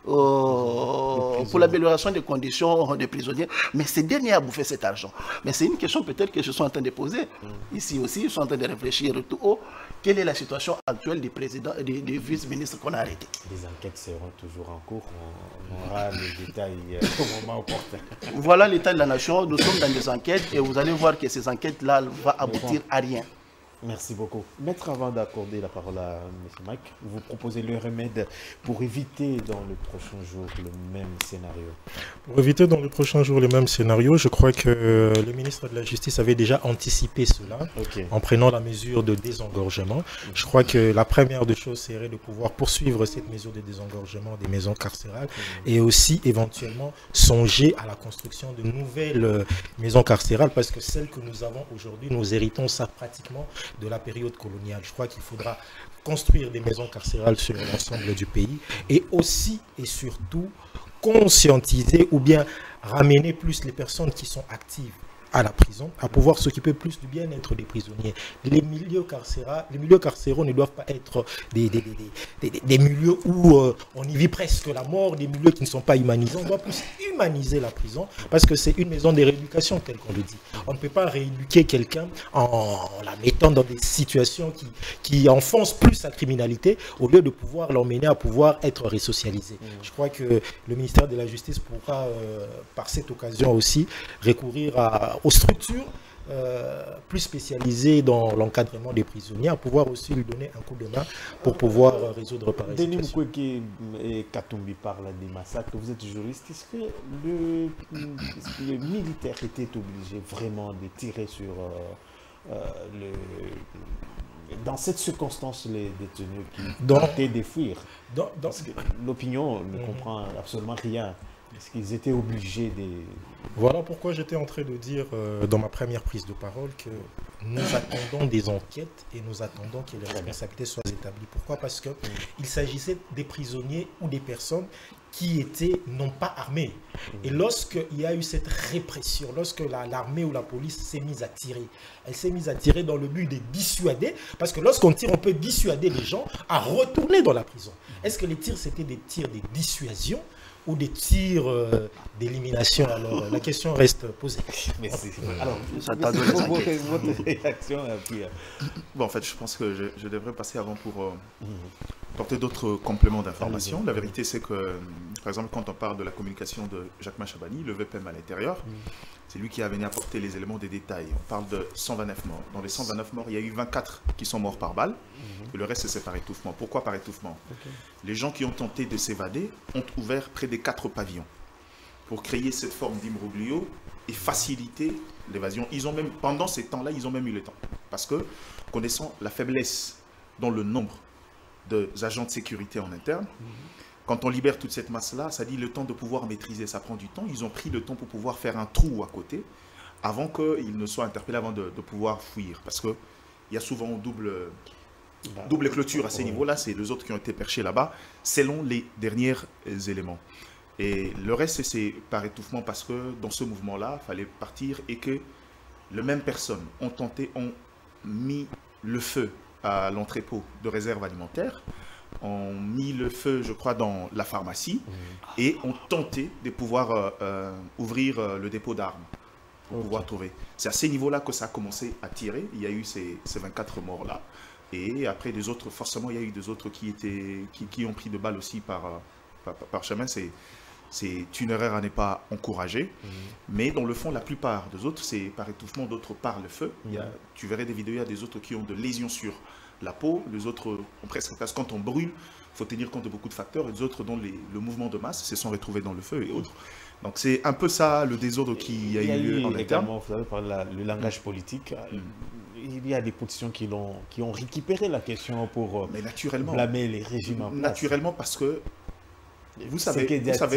pour l'amélioration des conditions des prisonniers. Mais ces derniers ont bouffé cet argent. Mais c'est une question peut-être que je suis en train de poser. Ici aussi, je suis en train de réfléchir tout haut. Quelle est la situation actuelle des présidents et des vice-ministres qu'on a arrêtés? Les enquêtes seront toujours en cours. On aura les détails au moment opportun. Voilà l'état de la nation. Nous sommes dans des enquêtes et vous allez voir que ces enquêtes-là vont aboutir à rien. Merci beaucoup. Maître, avant d'accorder la parole à M. Mike, vous proposez le remède pour éviter dans le prochain jour le même scénario? Pour éviter dans le prochain jour le même scénario, je crois que le ministre de la Justice avait déjà anticipé cela en prenant la mesure de désengorgement. Je crois que la première des choses serait de pouvoir poursuivre cette mesure de désengorgement des maisons carcérales et aussi éventuellement songer à la construction de nouvelles maisons carcérales parce que celles que nous avons aujourd'hui, nous héritons ça pratiquement de la période coloniale. Je crois qu'il faudra construire des maisons carcérales sur l'ensemble du pays et aussi et surtout conscientiser ou bien ramener plus les personnes qui sont actives à la prison, à pouvoir s'occuper plus du bien-être des prisonniers. Les milieux carcéraux ne doivent pas être des milieux où on y vit presque la mort, des milieux qui ne sont pas humanisés. On doit plus humaniser la prison parce que c'est une maison de rééducation, tel qu'on le dit. On ne peut pas rééduquer quelqu'un en la mettant dans des situations qui enfoncent plus la criminalité au lieu de pouvoir l'emmener à pouvoir être resocialisé. Je crois que le ministère de la Justice pourra, par cette occasion aussi, recourir aux structures plus spécialisées dans l'encadrement des prisonniers, à pouvoir aussi lui donner un coup de main pour pouvoir résoudre par exemple. Denis Mukwege et Katumbi parlent des massacres. Vous êtes juriste. Est-ce que le militaire était obligé vraiment de tirer sur dans cette circonstance les détenus qui tentaient de fuir? Parce que l'opinion ne comprend absolument rien. Est-ce qu'ils étaient obligés de... Voilà pourquoi j'étais en train de dire dans ma première prise de parole que nous attendons des enquêtes et nous attendons que les responsabilités soient établies. Pourquoi? Parce qu'il s'agissait des prisonniers ou des personnes qui étaient non pas armés. Et lorsqu'il y a eu cette répression, lorsque l'armée ou la police s'est mise à tirer, elle s'est mise à tirer dans le but de dissuader, parce que lorsqu'on tire, on peut dissuader les gens à retourner dans la prison. Est-ce que les tirs, c'était des tirs de dissuasion ou des tirs d'élimination? Alors, la question reste posée. Merci. Alors, votre réaction Bon, en fait, je pense que je devrais passer avant pour porter d'autres compléments d'information. La vérité, c'est que, par exemple, quand on parle de la communication de Jacques Machabani, le VPM à l'intérieur, c'est lui qui a venu apporter les éléments des détails. On parle de 129 morts. Dans les 129 morts, il y a eu 24 qui sont morts par balle, et le reste, c'est par étouffement. Pourquoi par étouffement? Les gens qui ont tenté de s'évader ont ouvert près des 4 pavillons pour créer cette forme d'imbroglio et faciliter l'évasion. Ils ont même, pendant ces temps-là, ils ont même eu le temps. Parce que, connaissant la faiblesse dans le nombre d'agents de sécurité en interne, quand on libère toute cette masse-là, ça dit le temps de pouvoir maîtriser, ça prend du temps. Ils ont pris le temps pour pouvoir faire un trou à côté, avant qu'ils ne soient interpellés, avant de pouvoir fuir. Parce qu'il y a souvent double clôture à ces niveaux-là, c'est les autres qui ont été perchés là-bas, selon les derniers éléments. Et le reste, c'est par étouffement, parce que dans ce mouvement-là, il fallait partir et que les mêmes personnes ont mis le feu à l'entrepôt de réserve alimentaire, ont mis le feu, je crois, dans la pharmacie et ont tenté de pouvoir ouvrir le dépôt d'armes pour pouvoir trouver. C'est à ces niveaux-là que ça a commencé à tirer. Il y a eu ces 24 morts-là. Et après, des autres, forcément, il y a eu des autres qui ont pris de balles aussi par chemin. C'est une erreur à ne pas encourager. Mais dans le fond, la plupart des autres, c'est par étouffement, d'autres par le feu. Tu verrais des vidéos, il y a des autres qui ont de lésions sur la peau, les autres ont presque... Parce que quand on brûle, il faut tenir compte de beaucoup de facteurs, et les autres dont le mouvement de masse se sont retrouvés dans le feu et autres. Donc c'est un peu ça le désordre qui a eu lieu en interne. Vous savez, par le langage politique, il y a des positions qui ont récupéré la question pour blâmer les régimes en place. Naturellement, parce que vous savez,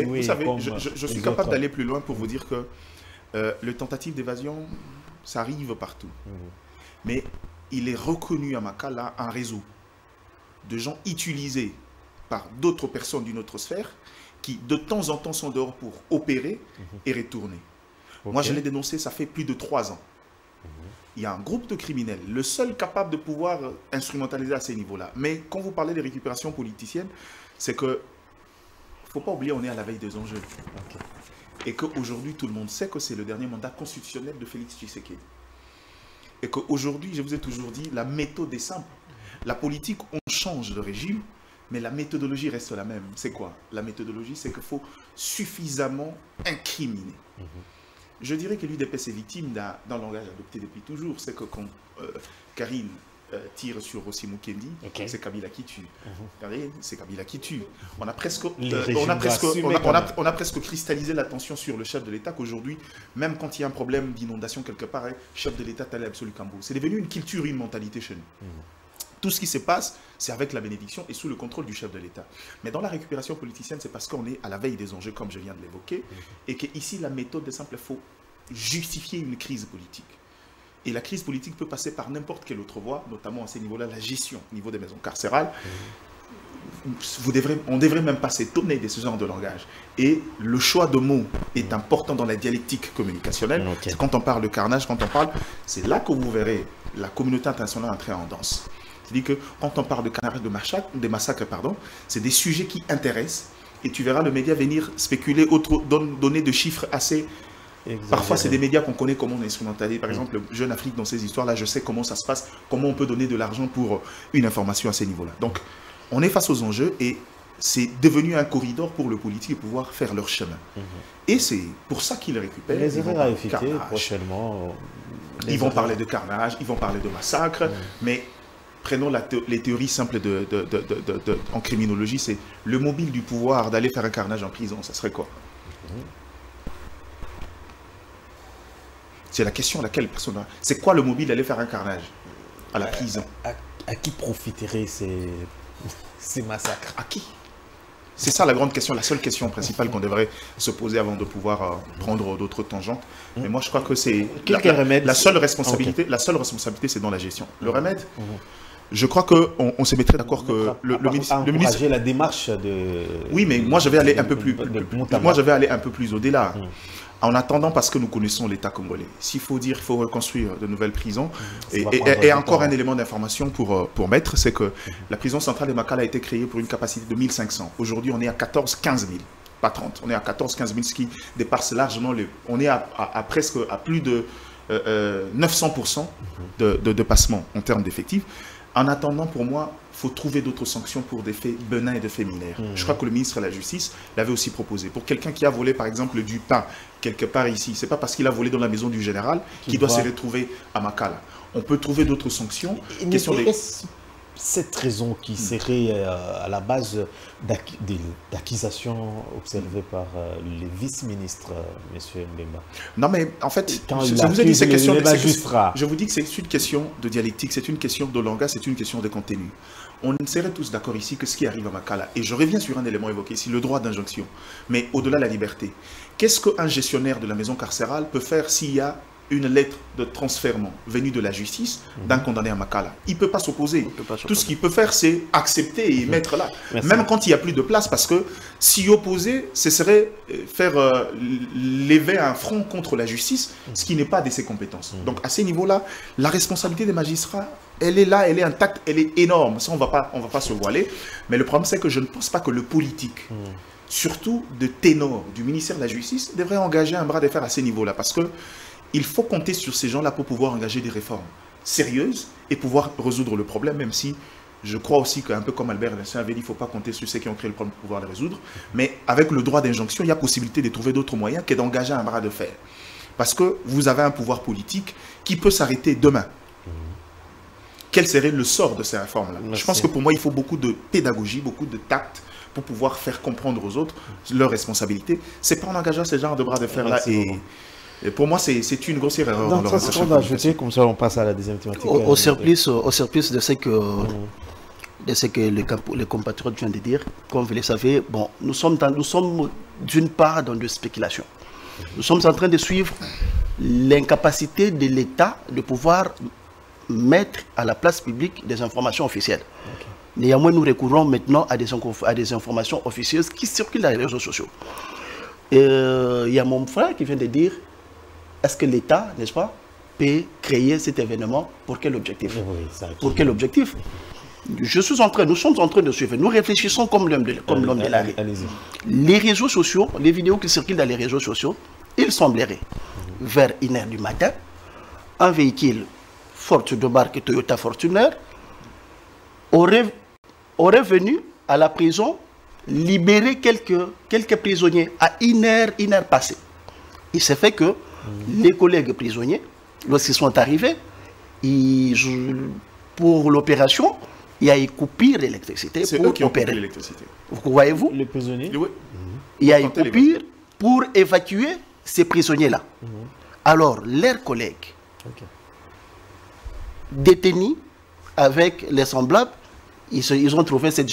je suis capable d'aller plus loin pour vous dire que le tentative d'évasion, ça arrive partout. Mais il est reconnu à Maka, là, un réseau de gens utilisés par d'autres personnes d'une autre sphère qui, de temps en temps, sont dehors pour opérer et retourner. Moi, je l'ai dénoncé, ça fait plus de 3 ans. Il y a un groupe de criminels, le seul capable de pouvoir instrumentaliser à ces niveaux-là. Mais quand vous parlez des récupérations politiciennes, c'est que faut pas oublier, on est à la veille des enjeux. Okay. Et qu'aujourd'hui, tout le monde sait que c'est le dernier mandat constitutionnel de Félix Tshisekedi. Et qu'aujourd'hui, je vous ai toujours dit, la méthode est simple. La politique, on change de régime, mais la méthodologie reste la même. C'est quoi? La méthodologie, c'est qu'il faut suffisamment incriminer. Je dirais que l'UDPS est victime d'un langage adopté depuis toujours. C'est que quand Karine tire sur Rossi Mukendi, c'est Kabila qui tue. C'est Kabila qui tue. On a presque cristallisé l'attention sur le chef de l'État qu'aujourd'hui, même quand il y a un problème d'inondation quelque part, chef de l'État Taleb Absolu Kambo. C'est devenu une culture, une mentalité chez nous. Tout ce qui se passe, c'est avec la bénédiction et sous le contrôle du chef de l'État. Mais dans la récupération politicienne, c'est parce qu'on est à la veille des enjeux, comme je viens de l'évoquer, et qu'ici, la méthode est simple, il faut justifier une crise politique. Et la crise politique peut passer par n'importe quelle autre voie, notamment à ces niveaux-là, la gestion au niveau des maisons carcérales. On ne devrait même pas s'étonner de ce genre de langage. Et le choix de mots est important dans la dialectique communicationnelle. Quand on parle de carnage, c'est là que vous verrez la communauté internationale entrer en danse. C'est-à-dire que quand on parle de carnage, des massacres, c'est des sujets qui intéressent. Et tu verras le média venir spéculer, donner de chiffres assez... Parfois, c'est des médias qu'on connaît comment on instrumentalise. Par exemple, le Jeune Afrique, dans ces histoires-là, je sais comment ça se passe, comment on peut donner de l'argent pour une information à ces niveaux-là. Donc, on est face aux enjeux et c'est devenu un corridor pour le politique de pouvoir faire leur chemin. Et c'est pour ça qu'ils récupèrent. Les erreurs à éviter prochainement. Ils vont parler de carnage, ils vont parler de massacre, mais... Prenons les théories simples en criminologie, c'est le mobile du pouvoir d'aller faire un carnage en prison, ça serait quoi? C'est la question à laquelle personne... C'est quoi le mobile d'aller faire un carnage à la prison? À qui profiteraient ces massacres? À qui? C'est ça la grande question, la seule question principale qu'on devrait se poser avant de pouvoir prendre d'autres tangentes. Mais moi, je crois que c'est... La seule responsabilité, c'est dans la gestion. Le remède... Je crois qu'on se mettrait d'accord que le ministre... la démarche de... Oui, mais moi, je vais aller un peu plus... Moi, je vais aller un peu plus au-delà. En attendant, parce que nous connaissons l'État congolais. S'il faut dire qu'il faut reconstruire de nouvelles prisons, et encore un élément d'information pour mettre, c'est que la prison centrale de Makala a été créée pour une capacité de 1500. Aujourd'hui, on est à 14 000, 15 000. Pas 30. On est à 14 000, 15 000, ce qui dépasse largement... On est à plus de 900% de passement en termes d'effectifs. En attendant, pour moi, il faut trouver d'autres sanctions pour des faits benins et des faits mineurs. Je crois que le ministre de la Justice l'avait aussi proposé. Pour quelqu'un qui a volé, par exemple, du pain quelque part ici, ce n'est pas parce qu'il a volé dans la maison du général qu'il doit se retrouver à Makala. On peut trouver d'autres sanctions. Cette raison qui serait à la base d'accusations observées par le vice-ministre, M. Mbemba. Non, mais en fait, je vous dis que c'est une question de dialectique, c'est une question de langage, c'est une question de contenu. On serait tous d'accord ici que ce qui arrive à Makala, et je reviens sur un élément évoqué ici, le droit d'injonction, mais au-delà de la liberté. Qu'est-ce qu'un gestionnaire de la maison carcérale peut faire s'il y a une lettre de transfèrement venue de la justice d'un condamné à Makala? Il ne peut pas s'opposer. Tout ce qu'il peut faire, c'est accepter et mettre là. Même quand il n'y a plus de place, parce que s'y opposer, ce serait faire lever un front contre la justice, ce qui n'est pas de ses compétences. Donc à ces niveaux-là, la responsabilité des magistrats, elle est là, elle est intacte, elle est énorme. Ça, on va pas se voiler. Mais le problème, c'est que je ne pense pas que le politique, surtout de ténor du ministère de la Justice, devrait engager un bras de fer à ces niveaux-là. Parce que il faut compter sur ces gens-là pour pouvoir engager des réformes sérieuses et pouvoir résoudre le problème, même si je crois aussi qu'un peu comme Albert Einstein avait dit, il ne faut pas compter sur ceux qui ont créé le problème pour pouvoir le résoudre. Mais avec le droit d'injonction, il y a possibilité de trouver d'autres moyens que d'engager un bras de fer. Parce que vous avez un pouvoir politique qui peut s'arrêter demain. Quel serait le sort de ces réformes-là? Je pense que pour moi, il faut beaucoup de pédagogie, beaucoup de tact pour pouvoir faire comprendre aux autres leurs responsabilités. Ce n'est pas en engageant ce genre de bras de fer-là. Et pour moi, c'est une grossière erreur. Dans le secondes à ajouter, comme ça on passe à la deuxième thématique. Au surplus de ce que les compatriotes viennent de dire, comme vous le savez, bon, nous sommes d'une part dans de spéculation. Nous sommes en train de suivre l'incapacité de l'État de pouvoir mettre à la place publique des informations officielles. Néanmoins, nous recourons maintenant à des informations officieuses qui circulent dans les réseaux sociaux. Il y a mon frère qui vient de dire, est-ce que l'État, n'est-ce pas, peut créer cet événement? Pour quel objectif? Pour quel objectif? nous sommes en train de suivre, nous réfléchissons comme l'homme de la rue. Les réseaux sociaux, les vidéos qui circulent dans les réseaux sociaux, il semblerait, vers 1h du matin, un véhicule forte de marque Toyota Fortuner aurait venu à la prison libérer quelques prisonniers à 1h passée. Il s'est fait que les collègues prisonniers, lorsqu'ils sont arrivés, pour l'opération, il y a une coupure d'électricité pour opérer. Vous voyez-vous? Les prisonniers? Oui. Il y a une coupure pour évacuer ces prisonniers-là. Alors, leurs collègues détenus avec les semblables, ils ont trouvé cette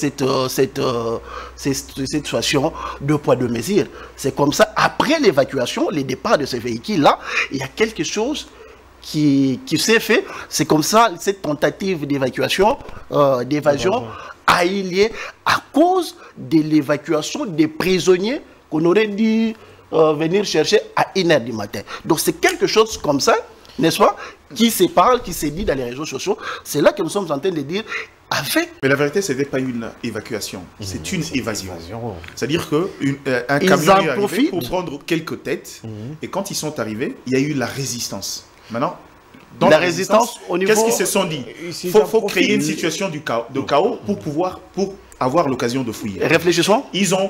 situation de poids de mesure. C'est comme ça, après l'évacuation, le départ de ces véhicules-là, il y a quelque chose qui s'est fait. C'est comme ça, cette tentative d'évacuation, d'évasion, a eu lieu à cause de l'évacuation des prisonniers qu'on aurait dû venir chercher à 1h du matin. Donc c'est quelque chose comme ça, n'est-ce pas, qui se parle, qui se dit dans les réseaux sociaux. C'est là que nous sommes en train de dire avec... Mais la vérité, ce n'est pas une évacuation, c'est une évasion. C'est-à-dire qu'un camion est arrivé pour prendre quelques têtes, et quand ils sont arrivés, il y a eu la résistance. Maintenant, dans la résistance, qu'est-ce qu'ils se sont dit? Il faut créer une situation de chaos pour avoir l'occasion de fouiller. Réfléchissons. Ils ont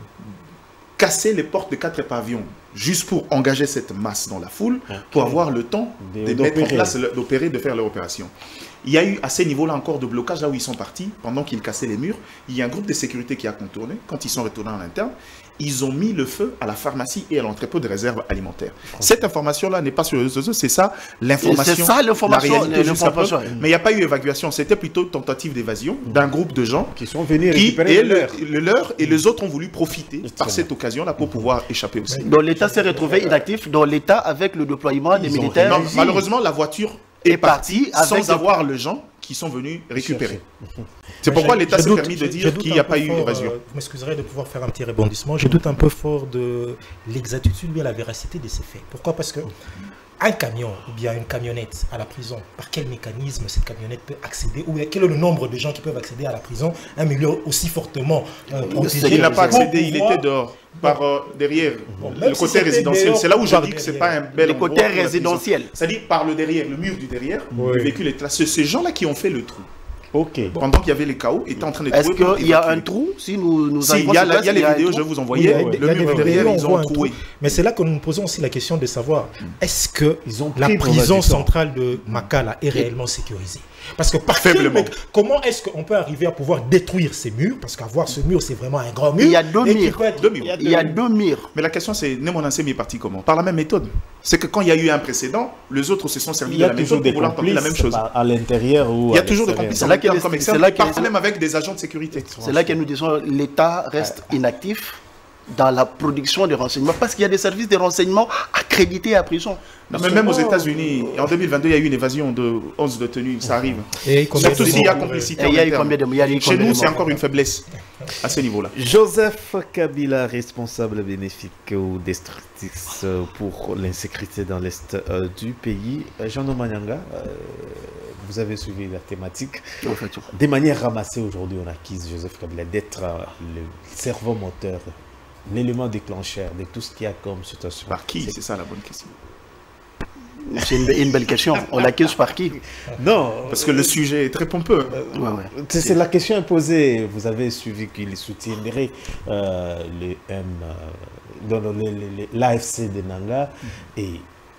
cassé les portes de 4 pavillons juste pour engager cette masse dans la foule, pour avoir le temps de mettre en place, d'opérer, de faire leur opération. Il y a eu à ces niveaux-là encore de blocage, là où ils sont partis, pendant qu'ils cassaient les murs. Il y a un groupe de sécurité qui a contourné. Quand ils sont retournés en interne, ils ont mis le feu à la pharmacie et à l'entrepôt de réserves alimentaires. Cette information-là n'est pas sur les réseaux, c'est ça l'information. C'est ça l'information. Mais il n'y a pas eu évacuation, c'était plutôt tentative d'évasion d'un groupe de gens qui sont venus récupérer le leur, et les autres ont voulu profiter par cette occasion-là pour pouvoir échapper aussi. Donc l'État s'est retrouvé inactif, dans l'État avec le déploiement des militaires. Non, malheureusement, la voiture est partie sans avoir les gens qui sont venus récupérer. C'est pourquoi l'État s'est permis de dire qu'il n'y a pas eu évasion. Vous m'excuserez de pouvoir faire un petit rebondissement. Je doute un peu fort de l'exactitude ou la véracité de ces faits. Pourquoi? Parce que un camion ou bien une camionnette à la prison, par quel mécanisme cette camionnette peut accéder, ou quel est le nombre de gens qui peuvent accéder à la prison, un milieu aussi fortement protégé? Il n'a pas accédé, il était dehors, derrière, le côté résidentiel. C'est là où je dis que ce n'est pas un bel endroit. Le côté résidentiel. C'est-à-dire par le derrière, le mur du derrière, le véhicule est là. C'est ces gens-là qui ont fait le trou. Pendant qu'il y avait les chaos, étaient en train de trouver. Est-ce qu'il y a un trou? Si il y a les vidéos, je vais vous envoyer. Le mur derrière, ils ont trouvé. Mais c'est là que nous nous posons aussi la question de savoir, est-ce que la prison centrale de Makala est réellement sécurisée? Parce que comment est-ce qu'on peut arriver à pouvoir détruire ces murs? Parce qu'avoir ce mur, c'est vraiment un grand mur. Il y a 2 murs. Il y a 2 murs. Mais la question, c'est, mon ancien est parti comment? Par la même méthode. C'est que quand il y a eu un précédent, les autres se sont servis de la méthode pour vouloir tenter la même chose. À l'intérieur ou il y a toujours des complices comme externe, parfois même avec des agents de sécurité. C'est là que nous disons l'État reste inactif dans la production de renseignements, parce qu'il y a des services de renseignement accrédités à prison. Non, mais même aux États-Unis, en 2022, il y a eu une évasion de 11 détenus, ça arrive. Surtout s'il y a complicité. Chez nous, c'est encore une faiblesse à ce niveau-là. Joseph Kabila, responsable bénéfique ou destructrice pour l'insécurité dans l'Est du pays. Jean Manyanga, vous avez suivi la thématique. De manière ramassée, aujourd'hui, on acquise Joseph Kabila d'être le cerveau moteur, l'élément déclencheur de tout ce qu'il y a comme situation. Par qui? C'est ça la bonne question. C'est une belle question. On l'accuse par qui? Non. Parce que le sujet est très pompeux. C'est la question imposée. Vous avez suivi qu'il soutiendrait l'AFC de Nanga. Et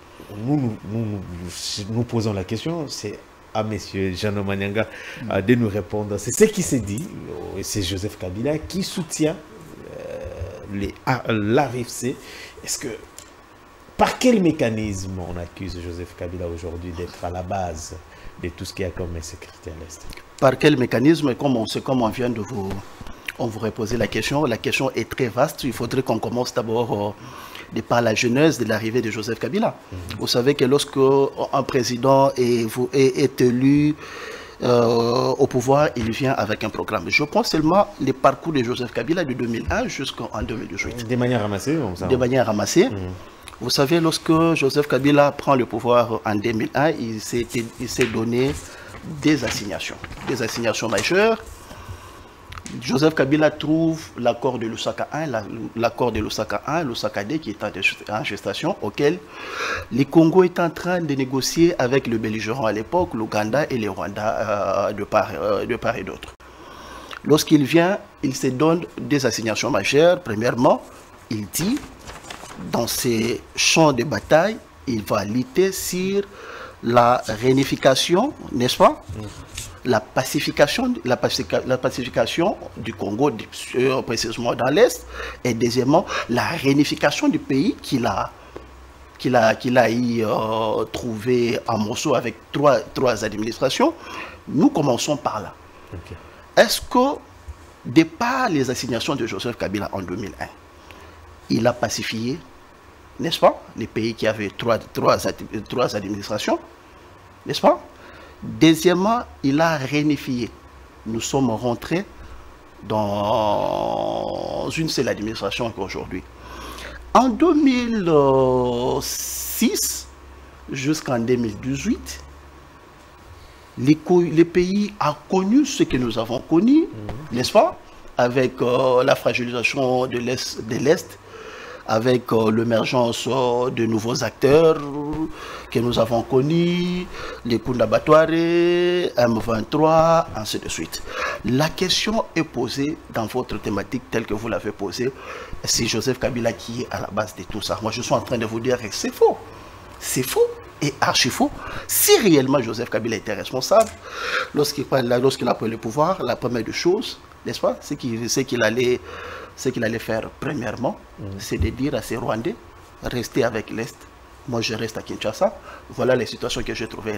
nous posons la question, c'est à M. Jean Manyanga de nous répondre. C'est ce qui s'est dit. C'est Joseph Kabila qui soutient l'AFC. Est-ce que, par quel mécanisme on accuse Joseph Kabila aujourd'hui d'être à la base de tout ce qu'il y a comme insécurité à l'Est? Par quel mécanisme? Comme on vient de vous reposer la question est très vaste. Il faudrait qu'on commence d'abord par la genèse de l'arrivée de Joseph Kabila. Vous savez que lorsque un président est élu au pouvoir, il vient avec un programme. Je prends seulement les parcours de Joseph Kabila de 2001 jusqu'en 2018. De manière ramassée, de manière ramassée. Vous savez, lorsque Joseph Kabila prend le pouvoir en 2001, il s'est donné des assignations majeures. Joseph Kabila trouve l'accord de Lusaka 1, l'accord de Lusaka 1, Lusaka 2 qui est en gestation, auquel les Congo est en train de négocier avec le belligérant à l'époque, l'Ouganda et les Rwanda de part et d'autre. Lorsqu'il vient, il se donne des assignations majeures. Premièrement, il dit, dans ses champs de bataille, il va lutter sur la réunification, n'est-ce pas? La pacification du Congo, précisément dans l'Est, et deuxièmement, la réunification du pays qu'il a trouvé en morceaux avec trois administrations. Nous commençons par là. Okay. Est-ce que, de par les assignations de Joseph Kabila en 2001, il a pacifié, n'est-ce pas, les pays qui avaient trois administrations, n'est-ce pas? Deuxièmement, il a réunifié. Nous sommes rentrés dans une seule administration qu'aujourd'hui. En 2006 jusqu'en 2018, les pays ont connu ce que nous avons connu, n'est-ce pas? Avec la fragilisation de l'Est, avec l'émergence de nouveaux acteurs que nous avons connus, les Kundabatouare, M23, ainsi de suite. La question est posée dans votre thématique telle que vous l'avez posée. C'est Joseph Kabila qui est à la base de tout ça. Moi, je suis en train de vous dire que c'est faux. C'est faux et archi faux. Si réellement Joseph Kabila était responsable, lorsqu'il a pris le pouvoir, la première des choses, n'est-ce pas, c'est qu'il allait faire premièrement, c'est de dire à ces Rwandais, restez avec l'Est, moi je reste à Kinshasa, voilà les situations que j'ai trouvées,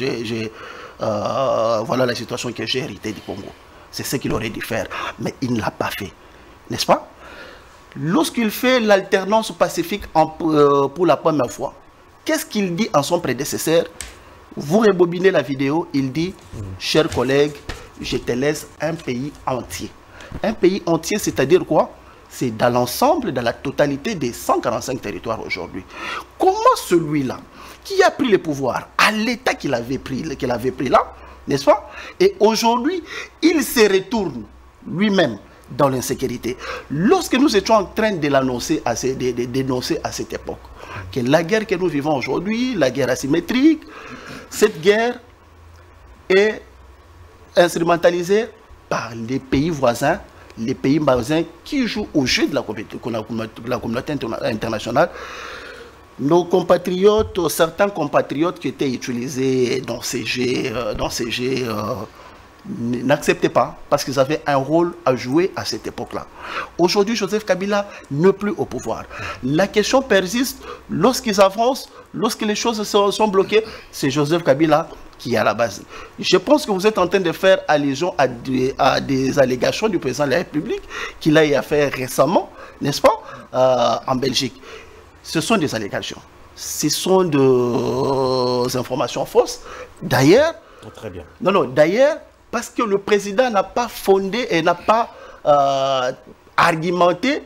voilà la situation que j'ai héritée du Congo. C'est ce qu'il aurait dû faire, mais il ne l'a pas fait, n'est-ce pas? Lorsqu'il fait l'alternance pacifique pour la première fois, qu'est-ce qu'il dit en son prédécesseur? Vous rebobinez la vidéo, il dit, chers collègues, je te laisse un pays entier. Un pays entier, c'est-à-dire quoi? C'est dans l'ensemble, dans la totalité des 145 territoires aujourd'hui. Comment celui-là, qui a pris le pouvoir à l'état qu'il avait pris là, n'est-ce pas? Et aujourd'hui, il se retourne lui-même dans l'insécurité. Lorsque nous étions en train de l'annoncer, de dénoncer à cette époque, que la guerre que nous vivons aujourd'hui, la guerre asymétrique, cette guerre est instrumentalisée par les pays voisins qui jouent au jeu de la communauté internationale. Nos compatriotes, certains compatriotes qui étaient utilisés dans ces jeux, n'acceptaient pas parce qu'ils avaient un rôle à jouer à cette époque-là. Aujourd'hui, Joseph Kabila n'est plus au pouvoir. La question persiste lorsqu'ils avancent, lorsque les choses sont bloquées, c'est Joseph Kabila qui est à la base. Je pense que vous êtes en train de faire allusion à des allégations du président de la République qu'il a fait récemment, n'est-ce pas, en Belgique. Ce sont des allégations. Ce sont des informations fausses. D'ailleurs, très bien. Non, d'ailleurs, parce que le président n'a pas fondé et n'a pas argumenté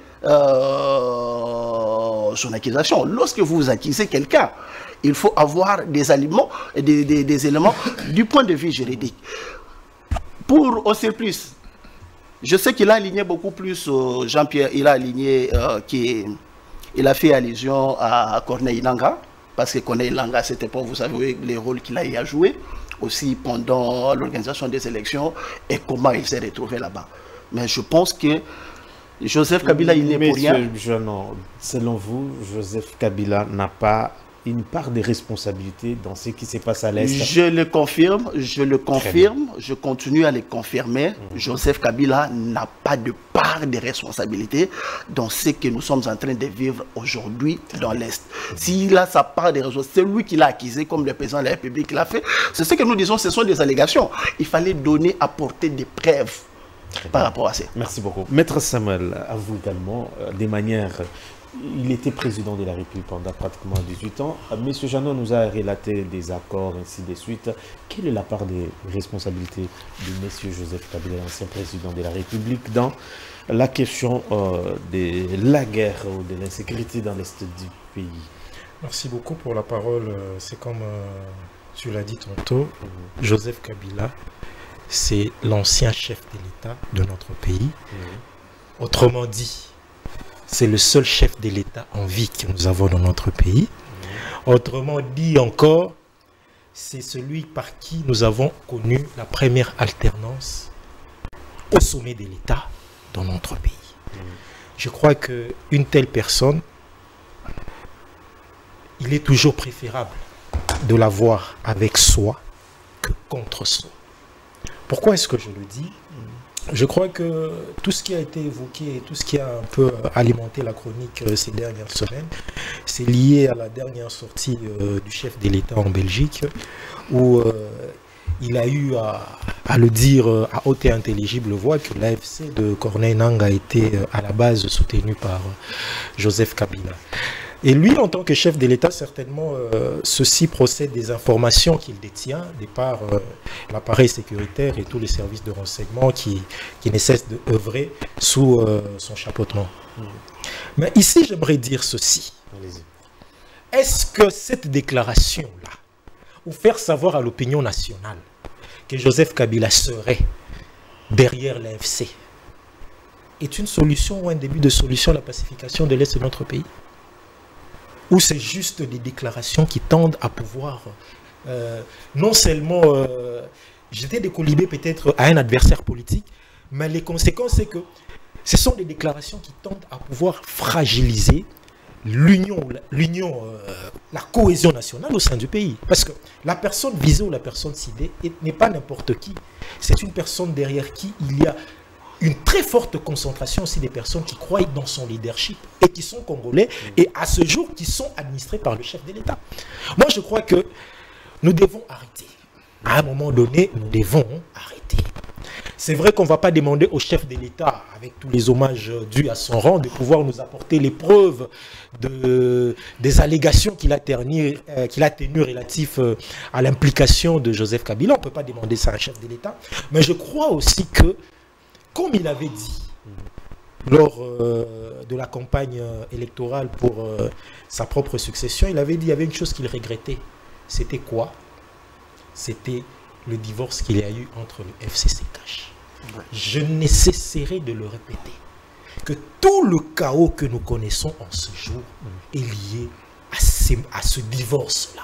son accusation. Lorsque vous accusez quelqu'un, il faut avoir des éléments du point de vue juridique. Pour Osirplus, je sais qu'il a aligné beaucoup plus, Jean-Pierre, il a aligné, il a fait allusion à Corneille Nangaa, parce que Corneille Nangaa, à cette époque, vous savez les rôles qu'il a eu à jouer, aussi pendant l'organisation des élections, et comment il s'est retrouvé là-bas. Mais je pense que Joseph Kabila, il n'est pour rien. Selon vous, Joseph Kabila n'a pas une part de responsabilité dans ce qui se passe à l'Est? Je le confirme, je continue à le confirmer. Joseph Kabila n'a pas de part de responsabilité dans ce que nous sommes en train de vivre aujourd'hui dans l'Est. S'il a sa part de responsabilité, c'est lui qui l'a accusé comme le président de la République l'a fait. C'est ce que nous disons, ce sont des allégations. Il fallait apporter des preuves par rapport à ça. Merci beaucoup. Maître Samuel, à vous également, des manières... Il était président de la République pendant pratiquement 18 ans. Monsieur Jeannot nous a relaté des accords, ainsi de suite. Quelle est la part des responsabilités de monsieur Joseph Kabila, ancien président de la République, dans la question de la guerre ou de l'insécurité dans l'Est du pays? Merci beaucoup pour la parole. C'est comme Tu l'as dit tantôt, Joseph Kabila, c'est l'ancien chef de l'État de notre pays. Autrement dit, c'est le seul chef de l'État en vie que nous avons dans notre pays. Autrement dit encore, c'est celui par qui nous avons connu la première alternance au sommet de l'État dans notre pays. Je crois qu'une telle personne, il est toujours préférable de l'avoir avec soi que contre soi. Pourquoi est-ce que je le dis? Je crois que tout ce qui a été évoqué, tout ce qui a un peu alimenté la chronique ces dernières semaines, c'est lié à la dernière sortie du chef de l'État en Belgique, où il a eu à le dire à haute et intelligible voix que l'AFC de Corneille Nangaa a été à la base soutenu par Joseph Kabila. Et lui, en tant que chef de l'État, certainement, ceci procède des informations qu'il détient, de par l'appareil sécuritaire et tous les services de renseignement qui ne cessent d'œuvrer sous son chapeautement. Mais ici, j'aimerais dire ceci. Est-ce que cette déclaration-là, ou faire savoir à l'opinion nationale que Joseph Kabila serait derrière l'AFC, est une solution ou un début de solution à la pacification de l'Est de notre pays? Ou c'est juste des déclarations qui tendent à pouvoir non seulement jeter des colibés peut-être à un adversaire politique, mais les conséquences, c'est que ce sont des déclarations qui tendent à pouvoir fragiliser l'union, la cohésion nationale au sein du pays. Parce que la personne visée ou la personne ciblée n'est pas n'importe qui. C'est une personne derrière qui il y a une très forte concentration aussi des personnes qui croient dans son leadership et qui sont congolais et à ce jour qui sont administrés par le chef de l'État. Moi, je crois que nous devons arrêter. À un moment donné, nous devons arrêter. C'est vrai qu'on ne va pas demander au chef de l'État, avec tous les hommages dus à son rang, de pouvoir nous apporter les preuves des allégations qu'il a tenues relatives à l'implication de Joseph Kabila. On ne peut pas demander ça à un chef de l'État. Mais je crois aussi que, comme il avait dit lors de la campagne électorale pour sa propre succession, il avait dit qu'il y avait une chose qu'il regrettait. C'était quoi? C'était le divorce qu'il y a eu entre le FCC-Cash. Je ne cesserai de le répéter, que tout le chaos que nous connaissons en ce jour est lié à ce divorce-là.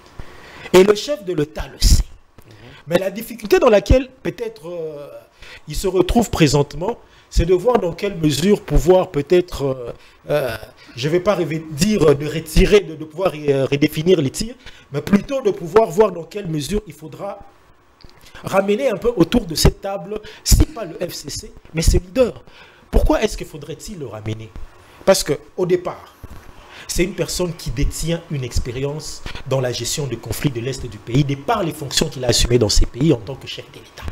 Et le chef de l'État le sait. Mais la difficulté dans laquelle peut-être il se retrouve présentement, c'est de voir dans quelle mesure pouvoir peut-être, je ne vais pas dire de retirer, de pouvoir redéfinir les tirs, mais plutôt de pouvoir voir dans quelle mesure il faudra ramener un peu autour de cette table, si pas le FCC, mais ses leaders. Pourquoi est-ce qu'il faudrait-il le ramener? Parce qu'au départ, c'est une personne qui détient une expérience dans la gestion des conflits de l'Est du pays, de par les fonctions qu'il a assumées dans ces pays en tant que chef de l'État.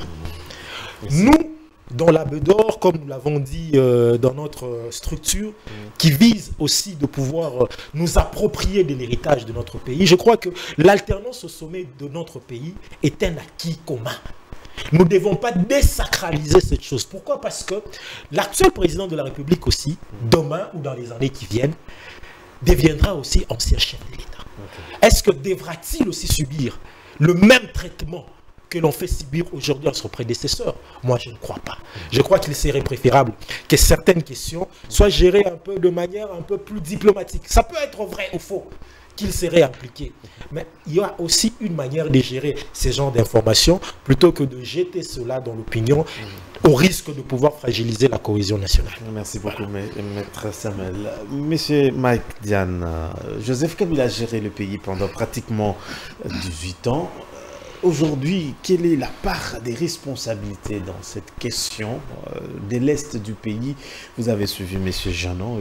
Nous, dans la Bédor, comme nous l'avons dit dans notre structure, qui vise aussi de pouvoir nous approprier de l'héritage de notre pays, je crois que l'alternance au sommet de notre pays est un acquis commun. Nous ne devons pas désacraliser cette chose. Pourquoi? Parce que l'actuel président de la République aussi, demain ou dans les années qui viennent, deviendra aussi ancien chef de l'État. Est-ce que devra-t-il aussi subir le même traitement que l'on fait subir aujourd'hui à son prédécesseur? Moi, je ne crois pas. Je crois qu'il serait préférable que certaines questions soient gérées un peu de manière un peu plus diplomatique. Ça peut être vrai ou faux qu'il serait impliqué. Mais il y a aussi une manière de gérer ces genres d'informations plutôt que de jeter cela dans l'opinion au risque de pouvoir fragiliser la cohésion nationale. Merci beaucoup, Maître Samuel. Monsieur Mike Diane, Joseph Kabila a géré le pays pendant pratiquement 18 ans. Aujourd'hui, quelle est la part des responsabilités dans cette question de l'Est du pays? Vous avez suivi M. Janon.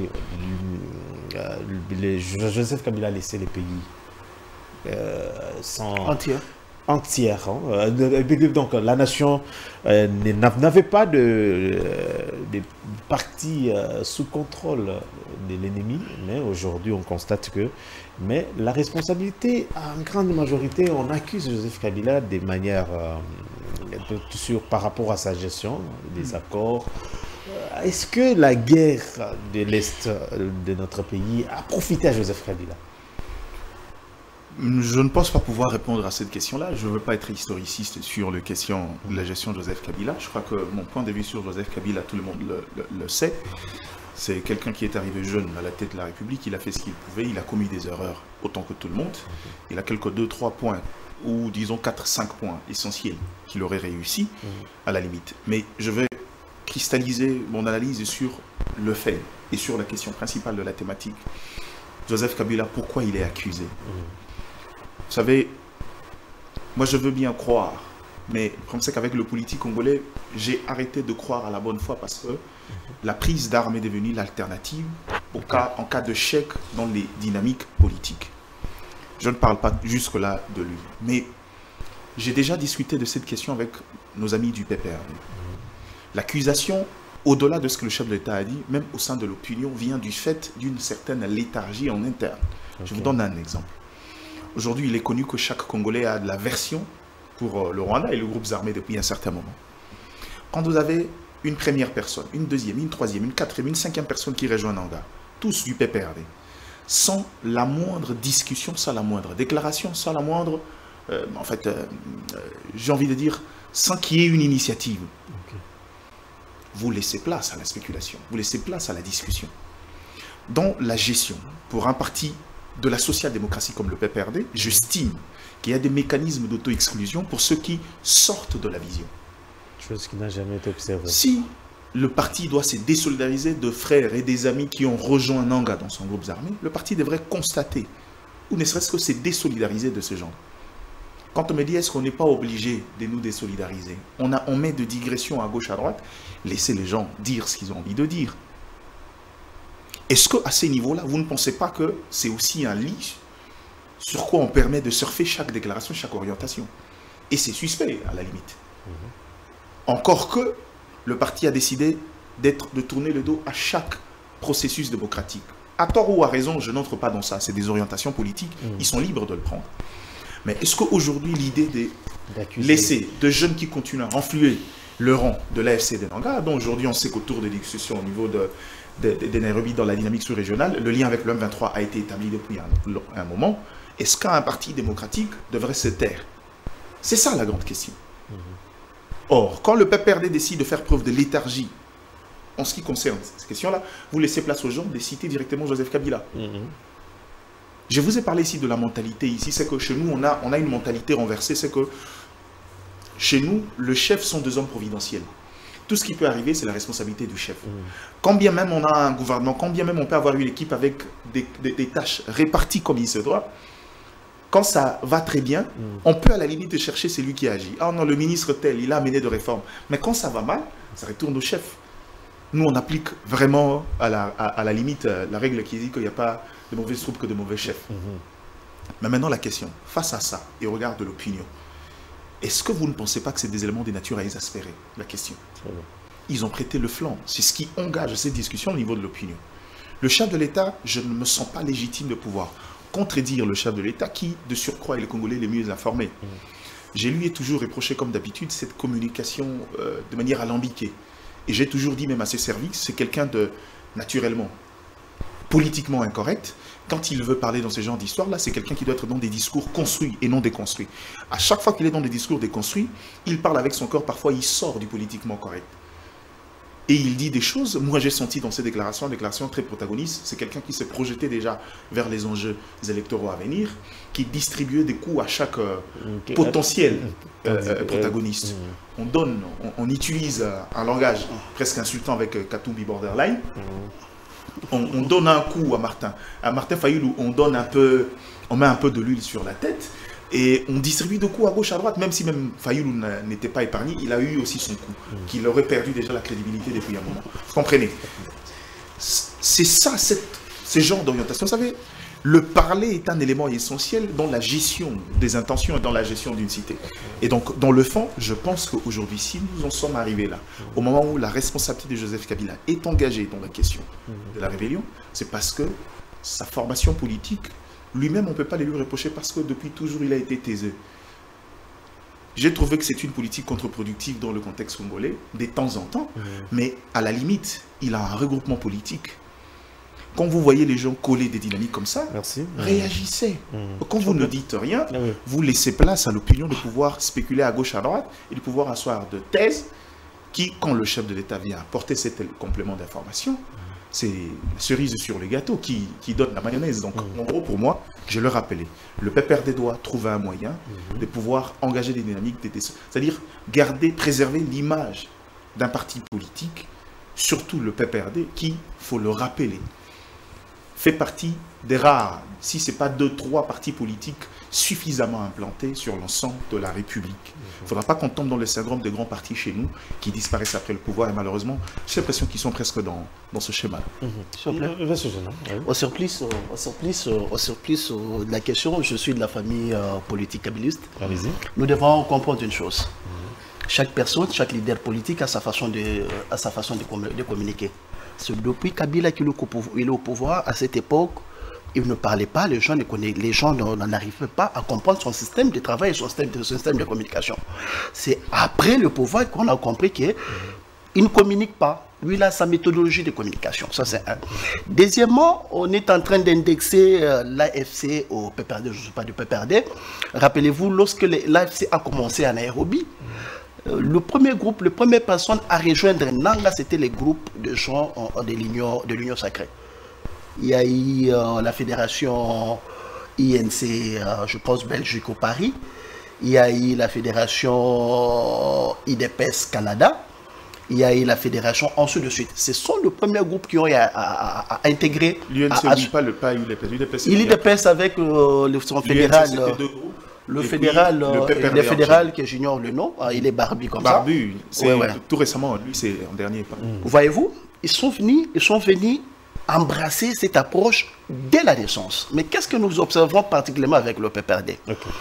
Joseph Kabila a laissé le pays sans... entière. Donc la nation n'avait pas de parti sous contrôle de l'ennemi, mais aujourd'hui on constate que la responsabilité, en grande majorité, on accuse Joseph Kabila de manière par rapport à sa gestion des accords. Est-ce que la guerre de l'Est de notre pays a profité à Joseph Kabila? Je ne pense pas pouvoir répondre à cette question-là. Je ne veux pas être historiciste sur la question de la gestion de Joseph Kabila. Je crois que mon point de vue sur Joseph Kabila, tout le monde le sait. C'est quelqu'un qui est arrivé jeune à la tête de la République. Il a fait ce qu'il pouvait. Il a commis des erreurs autant que tout le monde. Il a quelques 2-3 points, ou disons 4-5 points essentiels qu'il aurait réussi, à la limite. Mais je vais cristalliser mon analyse sur le fait et sur la question principale de la thématique. Joseph Kabila, pourquoi il est accusé? Vous savez, moi je veux bien croire, mais comme c'est qu'avec le politique congolais, j'ai arrêté de croire à la bonne foi parce que la prise d'armes est devenue l'alternative en cas d'échec dans les dynamiques politiques. Je ne parle pas jusque-là de lui, mais j'ai déjà discuté de cette question avec nos amis du PPRD. L'accusation, au-delà de ce que le chef de l'État a dit, même au sein de l'opinion, vient du fait d'une certaine léthargie en interne. Je vous donne un exemple. Aujourd'hui, il est connu que chaque Congolais a de la version pour le Rwanda et les groupes armés depuis un certain moment. Quand vous avez une première personne, une deuxième, une troisième, une quatrième, une cinquième personne qui rejoint Nanga, tous du PPRD, sans la moindre discussion, sans la moindre déclaration, sans la moindre... j'ai envie de dire, sans qu'il y ait une initiative. Vous laissez place à la spéculation, vous laissez place à la discussion. Dans la gestion, pour un parti de la social-démocratie comme le PPRD, j'estime qu'il y a des mécanismes d'auto-exclusion pour ceux qui sortent de la vision. Chose qui n'a jamais été observée. Si le parti doit se désolidariser de frères et des amis qui ont rejoint Nanga dans son groupe armé, le parti devrait constater, ou ne serait-ce que se désolidariser de ce genre. Quand on me dit est-ce qu'on n'est pas obligé de nous désolidariser, on met de digressions à gauche à droite, laissez les gens dire ce qu'ils ont envie de dire. Est-ce qu'à ces niveaux-là, vous ne pensez pas que c'est aussi un lit sur quoi on permet de surfer chaque déclaration, chaque orientation? Et c'est suspect, à la limite. Encore que le parti a décidé de tourner le dos à chaque processus démocratique. À tort ou à raison, je n'entre pas dans ça. C'est des orientations politiques. Ils sont libres de le prendre. Mais est-ce qu'aujourd'hui, l'idée de laisser de jeunes qui continuent à renflouer le rang de l'AFC de Nanga, dont aujourd'hui on sait qu'autour des discussions au niveau de Nairobi dans la dynamique sous-régionale, le lien avec le M23 a été établi depuis un moment, est-ce qu'un parti démocratique devrait se taire? C'est ça la grande question. Or, quand le PPRD décide de faire preuve de léthargie en ce qui concerne ces questions-là, vous laissez place aux gens de citer directement Joseph Kabila. Je vous ai parlé ici de la mentalité. Ici, c'est que chez nous, on a une mentalité renversée. C'est que chez nous, le chef sont deux hommes providentiels. Tout ce qui peut arriver, c'est la responsabilité du chef. Quand bien même on a un gouvernement, quand bien même on peut avoir une équipe avec des tâches réparties comme il se doit, quand ça va très bien, on peut à la limite chercher celui qui agit. Ah non, le ministre tel, il a amené de réformes. Mais quand ça va mal, ça retourne au chef. Nous, on applique vraiment à la limite la règle qui dit qu'il n'y a pas de mauvaises troupes que de mauvais chefs. Mais maintenant, la question, face à ça, et au regard de l'opinion, est-ce que vous ne pensez pas que c'est des éléments de nature à exaspérer la question? Ils ont prêté le flanc. C'est ce qui engage cette discussion au niveau de l'opinion. Le chef de l'État, je ne me sens pas légitime de pouvoir contredire le chef de l'État qui, de surcroît, est le Congolais les mieux informés. J'ai lui ai toujours reproché, comme d'habitude, cette communication de manière alambiquée. Et j'ai toujours dit, même à ses services, c'est quelqu'un de naturellement, politiquement incorrect. Quand il veut parler dans ce genre d'histoire-là, c'est quelqu'un qui doit être dans des discours construits et non déconstruits. À chaque fois qu'il est dans des discours déconstruits, il parle avec son corps, parfois il sort du politiquement correct. Et il dit des choses, moi j'ai senti dans ces déclarations très protagonistes, c'est quelqu'un qui s'est projeté déjà vers les enjeux électoraux à venir, qui distribuait des coups à chaque potentiel protagoniste. On utilise un langage presque insultant avec Katumbi Borderline. On donne un coup à Martin Fayulu, on met un peu de l'huile sur la tête et on distribue de coups à gauche à droite, même si même Fayulu n'était pas épargné, il a eu aussi son coup, qu'il aurait perdu déjà la crédibilité depuis un moment. Vous comprenez? C'est ça, ce genre d'orientation. Vous savez, le parler est un élément essentiel dans la gestion des intentions et dans la gestion d'une cité. Et donc, dans le fond, je pense qu'aujourd'hui, si nous en sommes arrivés là, au moment où la responsabilité de Joseph Kabila est engagée dans la question de la rébellion, c'est parce que sa formation politique, lui-même, on ne peut pas les lui reprocher parce que depuis toujours, il a été taiseux. J'ai trouvé que c'est une politique contre-productive dans le contexte congolais, de temps en temps, mais à la limite, il a un regroupement politique quand vous voyez les gens coller des dynamiques comme ça, Merci. réagissez. Quand vous ne dites rien, Ah oui. vous laissez place à l'opinion de pouvoir spéculer à gauche, à droite, et de pouvoir asseoir de thèses qui, quand le chef de l'État vient apporter cet complément d'information, c'est la cerise sur le gâteau qui donne la mayonnaise. Donc, en gros, pour moi, je le rappelais, le PPRD doit trouver un moyen de pouvoir engager des dynamiques, c'est-à-dire garder, préserver l'image d'un parti politique, surtout le PPRD, qui, il faut le rappeler, fait partie des rares, si ce n'est pas 2-3 partis politiques suffisamment implantés sur l'ensemble de la République. Il ne faudra pas qu'on tombe dans le syndrome des grands partis chez nous qui disparaissent après le pouvoir, et malheureusement, j'ai l'impression qu'ils sont presque dans ce schéma. S'il vous plaît. Au surplus de la question, je suis de la famille politique kabyliste. Allez-y. Nous devons comprendre une chose. Chaque personne, chaque leader politique a sa façon de communiquer. C'est depuis Kabila qu'il est au pouvoir, à cette époque, il ne parlait pas, les gens n'arrivaient pas à comprendre son système de travail et son système de communication. C'est après le pouvoir qu'on a compris qu'il ne communique pas. Lui, il a sa méthodologie de communication. Ça, c'est un. Deuxièmement, on est en train d'indexer l'AFC au PPRD. Je ne suis pas du PPRD. Rappelez-vous, lorsque l'AFC a commencé en Nairobi, le premier groupe, la première personne à rejoindre Nanga, c'était les groupes de gens de l'Union sacrée. Il y a eu la fédération INC, je pense, Belgique au Paris. Il y a eu la fédération IDPS Canada. Il y a eu la fédération, ensuite de suite. Ce sont les premiers groupes qui ont à intégrer. L'UNC, pas UDPS. L'UDPS avec son fédéral. Le fédéral que j'ignore le nom, il est Barbu comme ça. Barbu, tout récemment, lui c'est en dernier. Voyez-vous, ils sont venus embrasser cette approche dès la naissance. Mais qu'est-ce que nous observons particulièrement avec le PPRD?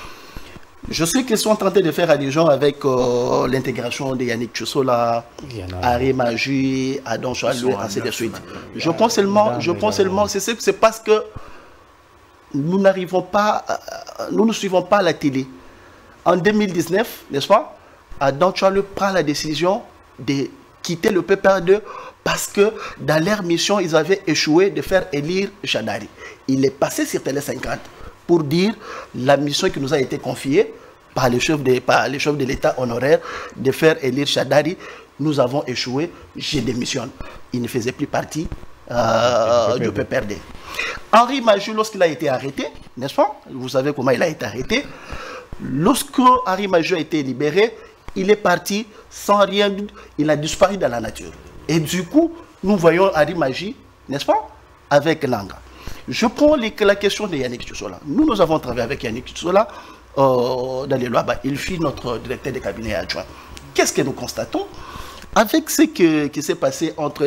Je sais qu'ils sont en train de faire allusion avec l'intégration de Yannick Tchussola, Harry Magie, Adam Chalou, ainsi de suite. Je pense seulement, c'est parce que nous n'arrivons pas, nous ne suivons pas la télé. En 2019, n'est-ce pas, Adam Chalou prend la décision de quitter le PPRD parce que dans leur mission, ils avaient échoué de faire élire Chadari. Il est passé sur Télé 50 pour dire la mission qui nous a été confiée par les chefs de l'État honoraire de faire élire Chadari. Nous avons échoué, je démissionne. Il ne faisait plus partie du PPRD. Henri Majou, lorsqu'il a été arrêté, n'est-ce pas? Vous savez comment il a été arrêté. Lorsque Henri Majou a été libéré, il est parti sans rien, il a disparu dans la nature. Et du coup, nous voyons Henri Magie, n'est-ce pas, avec Langa. Je prends la question de Yannick Tchussola. Nous avons travaillé avec Yannick Tchussola dans les lois. Il fut notre directeur de cabinet adjoint. Qu'est-ce que nous constatons? Avec ce qui s'est passé entre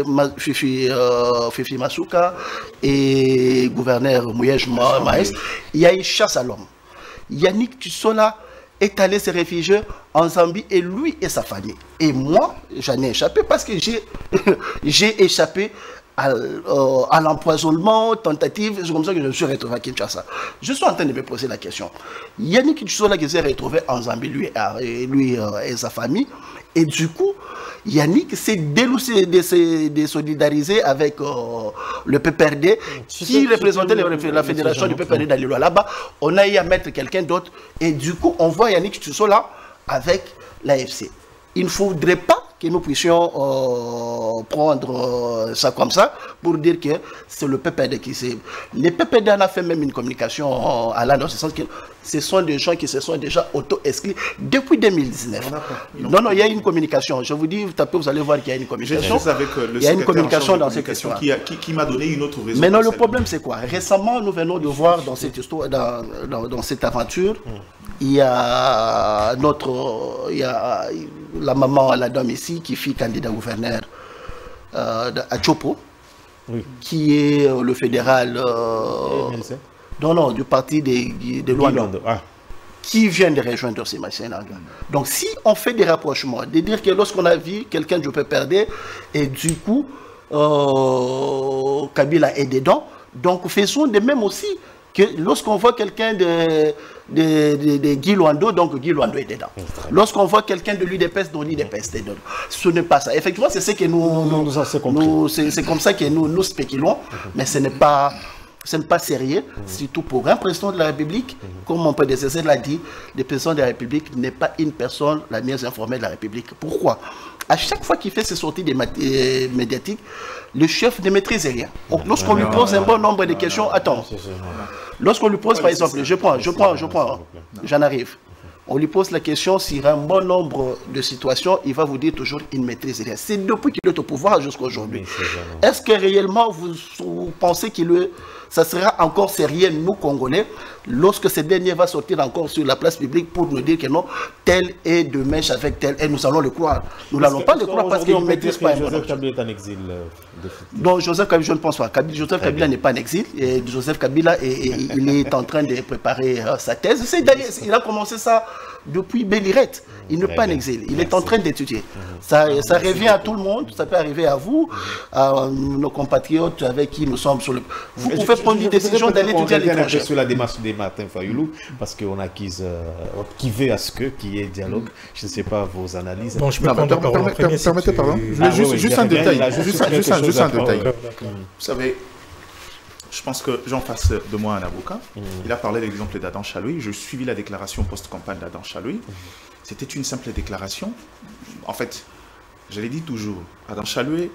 Fifi Masuka et gouverneur Mouyej Maes, il y a eu chasse à l'homme. Yannick Tchussola est allé se réfugier en Zambie, et lui et sa famille. Et moi, j'en ai échappé parce que j'ai échappé à l'empoisonnement, tentative, c'est comme ça que je me suis retrouvé à Kinshasa. Je suis en train de me poser la question. Yannick Tchussola qui s'est retrouvé en Zambie, lui et sa famille, et du coup, Yannick s'est désolidariser avec le PPRD qui représentait la fédération du PPRD dans les lois. Là-bas, on a eu à mettre quelqu'un d'autre, et du coup, on voit Yannick Tchussola avec l'AFC. Il ne faudrait pas que nous puissions prendre ça comme ça pour dire que c'est le PPRD qui s'est... Le PPRD en a fait même une communication dans ce sens que ce sont des gens qui se sont déjà auto-exclus depuis 2019. Non, il y a une communication. Je vous dis, vous tapez, vous allez voir qu'il y a une communication. Il y a une communication dans cette question qui m'a donné une autre raison. Mais non, le problème c'est quoi? Récemment, nous venons de voir dans cette histoire, dans cette aventure, il y a la maman, la dame ici, qui fut candidat gouverneur à Chopo, qui est le fédéral du parti de Luanda, qui vient de rejoindre Sénanga. Donc si on fait des rapprochements, de dire que lorsqu'on a vu quelqu'un du PPRD, et du coup, Kabila est dedans, donc faisons de même aussi lorsqu'on voit quelqu'un de Guy Luando, donc Guy Luando est dedans. Lorsqu'on voit quelqu'un de l'UDPS, donc l'UDPS est dedans. Ce n'est pas ça. Effectivement, c'est ce que c'est comme ça que nous spéculons, mais ce n'est pas sérieux, surtout pour un président de la République. Comme mon prédécesseur l'a dit, le président de la République n'est pas une personne la mieux informée de la République. Pourquoi? À chaque fois qu'il fait ses sorties médiatiques, le chef ne maîtrise rien. Lorsqu'on lui pose un bon nombre de questions, attends, lorsqu'on lui pose par exemple, j'en arrive. On lui pose la question sur un bon nombre de situations, il va vous dire toujours il ne maîtrise rien. C'est depuis qu'il est au pouvoir jusqu'à aujourd'hui. Est-ce que réellement vous pensez ça sera encore sérieux, nous Congolais, lorsque ce dernier va sortir encore sur la place publique pour nous dire que non, tel est de mèche avec tel, et nous allons le croire. Nous n'allons pas le croire parce qu'on ne maîtrise pas. Joseph Kabila est en exil. Non, Joseph Kabila, je ne pense pas. Joseph Kabila n'est pas en exil. Et Joseph Kabila, il est en train de préparer sa thèse. Il a commencé ça depuis Bélirette. Il n'est pas en exil. Il est en train d'étudier. Ça revient à tout le monde. Ça peut arriver à vous, à nos compatriotes avec qui nous sommes sur le... Vous pouvez prendre une décision d'aller étudier à l'étranger. Sur la démarche des Martin Fayoulou, parce qu'on a qui veut à ce qu'il y ait dialogue. Je ne sais pas vos analyses. Bon, je peux prendre la parole. Permettez, pardon. Juste un détail. Juste un détail. Vous savez, je pense que j'en fasse de moi un avocat. Il a parlé de l'exemple d'Adam Chaloui. Je suivis la déclaration post-campagne d'Adam Chaloui. C'était une simple déclaration. En fait, je l'ai dit toujours, Adam Chaloui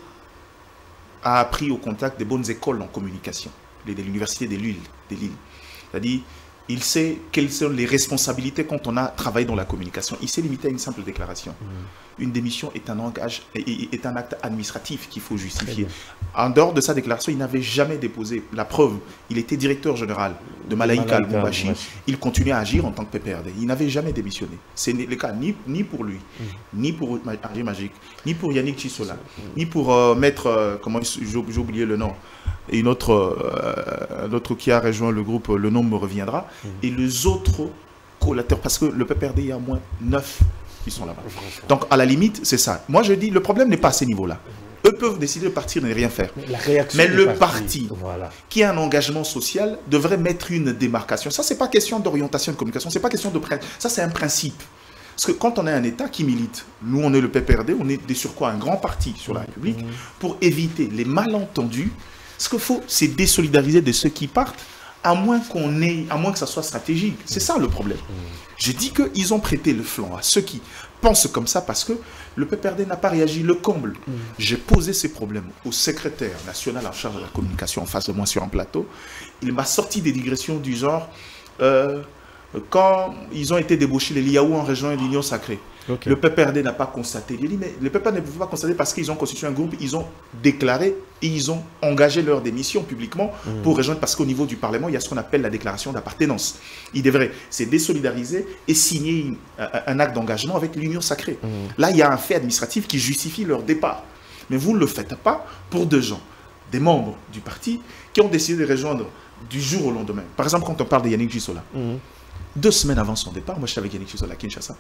a appris au contact des bonnes écoles en communication, de l'université de Lille. C'est-à-dire, il sait quelles sont les responsabilités quand on a travaillé dans la communication. Il s'est limité à une simple déclaration. Une démission est un acte administratif qu'il faut justifier. En dehors de sa déclaration, il n'avait jamais déposé la preuve. Il était directeur général de Malaïka Al-Moubachi. Il continuait à agir en tant que PPRD. Il n'avait jamais démissionné. Ce n'est le cas ni pour lui, ni pour Henri Magique, ni pour Yannick Chisola, ni pour Maître, comment j'ai oublié le nom, et une autre qui a rejoint le groupe, le nom me reviendra, et les autres collatéraux, parce que le PPRD, il y a au moins 9 qui sont là-bas. Donc, à la limite, c'est ça. Moi, je dis, le problème n'est pas à ces niveaux-là. Eux peuvent décider de partir et ne rien faire. Mais le parti, qui a un engagement social, devrait mettre une démarcation. Ça, c'est pas question d'orientation de communication, c'est pas question de... Ça, c'est un principe. Parce que quand on a un État qui milite, nous, on est le PPRD, on est sur quoi un grand parti sur la République, pour éviter les malentendus. Ce qu'il faut, c'est désolidariser de ceux qui partent, à moins que ça soit stratégique. C'est ça le problème. Je dis qu'ils ont prêté le flanc à ceux qui pensent comme ça parce que le PPRD n'a pas réagi. Le comble. J'ai posé ces problèmes au secrétaire national en charge de la communication en face de moi sur un plateau. Il m'a sorti des digressions du genre quand ils ont été débauchés, les Liaou en rejoint l'Union Sacrée. Le PPRD n'a pas constaté. Il dit, mais le PPRD ne pouvait pas constater parce qu'ils ont constitué un groupe, ils ont déclaré et ils ont engagé leur démission publiquement pour rejoindre, parce qu'au niveau du Parlement, il y a ce qu'on appelle la déclaration d'appartenance. Ils devraient se désolidariser et signer un acte d'engagement avec l'Union Sacrée. Là, il y a un fait administratif qui justifie leur départ. Mais vous ne le faites pas pour deux gens, des membres du parti qui ont décidé de rejoindre du jour au lendemain. Par exemple, quand on parle de Yannick Chisola, 2 semaines avant son départ, moi je suis avec Yannick Chisola à Kinshasa.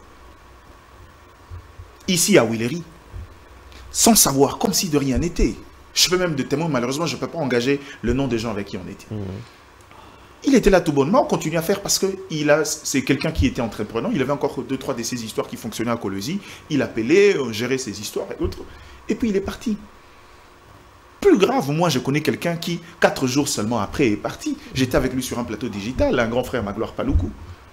Ici à Willery, sans savoir, comme si de rien n'était. Je peux même de témoin, malheureusement, je ne peux pas engager le nom des gens avec qui on était. Il était là tout bonnement, on continue à faire parce que c'est quelqu'un qui était entreprenant. Il avait encore 2-3 de ses histoires qui fonctionnaient à Colosie. Il appelait, gérait ses histoires et autres. Et puis il est parti. Plus grave, moi je connais quelqu'un qui, 4 jours seulement après, est parti. J'étais avec lui sur un plateau digital, un grand frère Magloire Paloukou.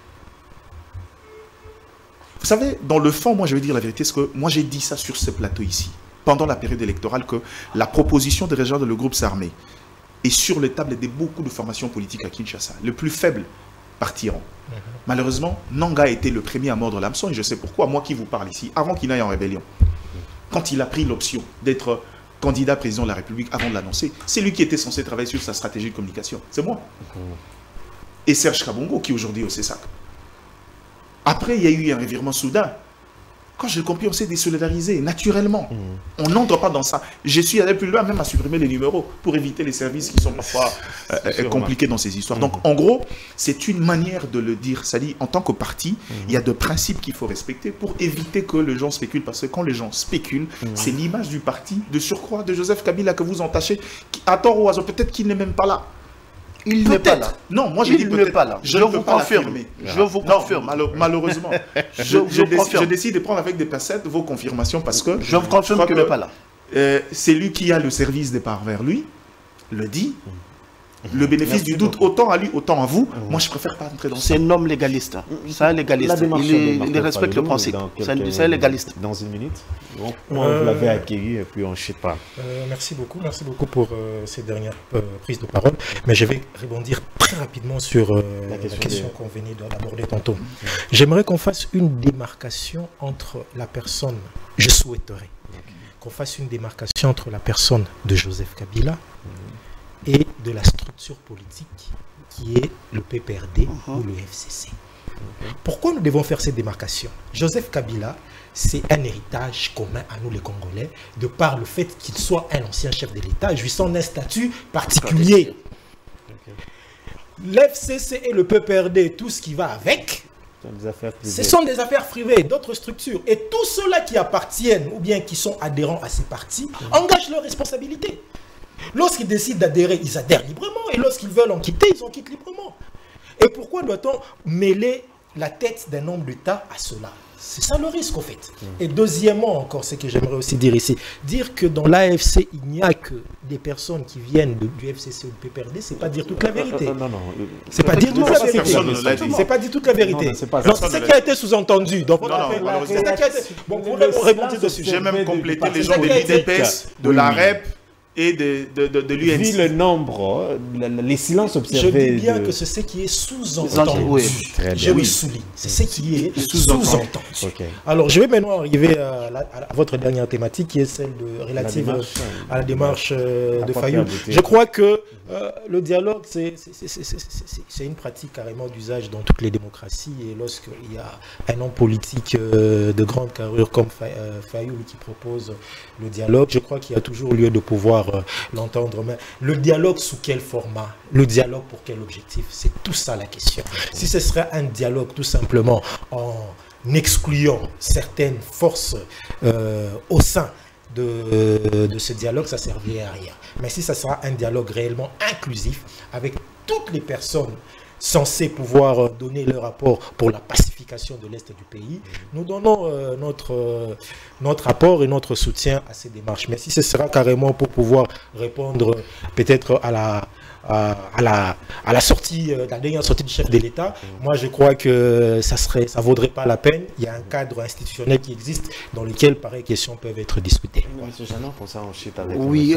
Vous savez, dans le fond, moi je vais dire la vérité, c'est que moi j'ai dit ça sur ce plateau ici, pendant la période électorale, que la proposition de rejoindre le groupe Sarmé est sur les tables de beaucoup de formations politiques à Kinshasa. Le plus faible partiront. Malheureusement, Nanga a été le premier à mordre l'hameçon, et je sais pourquoi, moi qui vous parle ici, avant qu'il n'aille en rébellion. Quand il a pris l'option d'être candidat président de la République avant de l'annoncer, c'est lui qui était censé travailler sur sa stratégie de communication. C'est moi. Et Serge Kabongo, qui est aujourd'hui au CESAC. Après, il y a eu un revirement soudain. Quand j'ai compris, on s'est désolidarisé, naturellement. On n'entre pas dans ça. Je suis allé plus loin, même à supprimer les numéros, pour éviter les services qui sont parfois compliqués dans ces histoires. Donc, en gros, c'est une manière de le dire. C'est-à-dire, en tant que parti, il y a des principes qu'il faut respecter pour éviter que les gens spéculent. Parce que quand les gens spéculent, c'est l'image du parti, de surcroît, de Joseph Kabila que vous entachez, à tort ou à hasard, peut-être qu'il n'est même pas là. Il n'est pas là. Non, moi je dis Il peut-être. n'est pas là. Je Je ne peux vous pas confirme. l'affirmer. Je vous Non, confirme. malheureusement. Je décide de prendre avec des pincettes vos confirmations parce que. Je vous confirme qu'il n'est pas là. C'est lui qui a le service départ vers lui, le dit. Le bénéfice du doute, autant à lui, autant à vous. Moi, je préfère pas entrer dans ça. C'est un homme légaliste. C'est un légaliste. Il respecte le principe. C'est un légaliste. Dans une minute. Comment vous l'avez accueilli et puis on ne sait pas. Merci beaucoup pour ces dernières prises de parole. Mais je vais rebondir très rapidement sur la question qu'on venait d'aborder tantôt. J'aimerais qu'on fasse une démarcation entre la personne, je souhaiterais qu'on fasse une démarcation entre la personne de Joseph Kabila et de la structure politique qui est le PPRD ou le FCC. Pourquoi nous devons faire cette démarcation? Joseph Kabila, c'est un héritage commun à nous les Congolais, de par le fait qu'il soit un ancien chef de l'État, jouissant d'un statut particulier. L'FCC et le PPRD, tout ce qui va avec, ce sont des affaires privées, d'autres structures. Et tous ceux-là qui appartiennent ou bien qui sont adhérents à ces partis engagent leurs responsabilités. Lorsqu'ils décident d'adhérer, ils adhèrent librement. Et lorsqu'ils veulent en quitter, ils en quittent librement. Et pourquoi doit-on mêler la tête d'un homme d'État à cela? C'est ça le risque, en fait. Et deuxièmement, encore, ce que j'aimerais aussi dire ici, dire que dans l'AFC, il n'y a que des personnes qui viennent du FCC ou du PPRD, c'est pas dire toute la vérité. Non. C'est pas dire toute la vérité. C'est pas dire toute la vérité. C'est ce qui a été sous-entendu. Donc, c'est ça qui a été... Bon, vous répondez dessus. J'ai même complété les gens de l'UDPS, de la REP et de l'UNC. Vu le nombre, les silences observés. Je dis bien que c'est ce qui est sous-entendu. Je le souligne. C'est ce qui est sous-entendu. Alors, je vais maintenant arriver à votre dernière thématique qui est celle relative à la démarche de Fayoulou. Je crois que le dialogue, c'est une pratique carrément d'usage dans toutes les démocraties. Et lorsqu'il y a un homme politique de grande carrure comme Fayoulou qui propose le dialogue, je crois qu'il y a toujours lieu de pouvoir l'entendre. Mais le dialogue sous quel format? Le dialogue pour quel objectif? C'est tout ça la question. Si ce serait un dialogue tout simplement en excluant certaines forces au sein de ce dialogue, ça ne servirait à rien. Mais si ça sera un dialogue réellement inclusif avec toutes les personnes censées pouvoir donner leur rapport pour la pacification de l'Est du pays, nous donnons notre apport et notre soutien à ces démarches. Mais si ce sera carrément pour pouvoir répondre peut-être à la sortie, la dernière sortie du chef de l'État, moi je crois que ça vaudrait pas la peine. Il y a un cadre institutionnel qui existe dans lequel pareilles questions peuvent être discutées. Monsieur Jeannot, pour ça on chute avec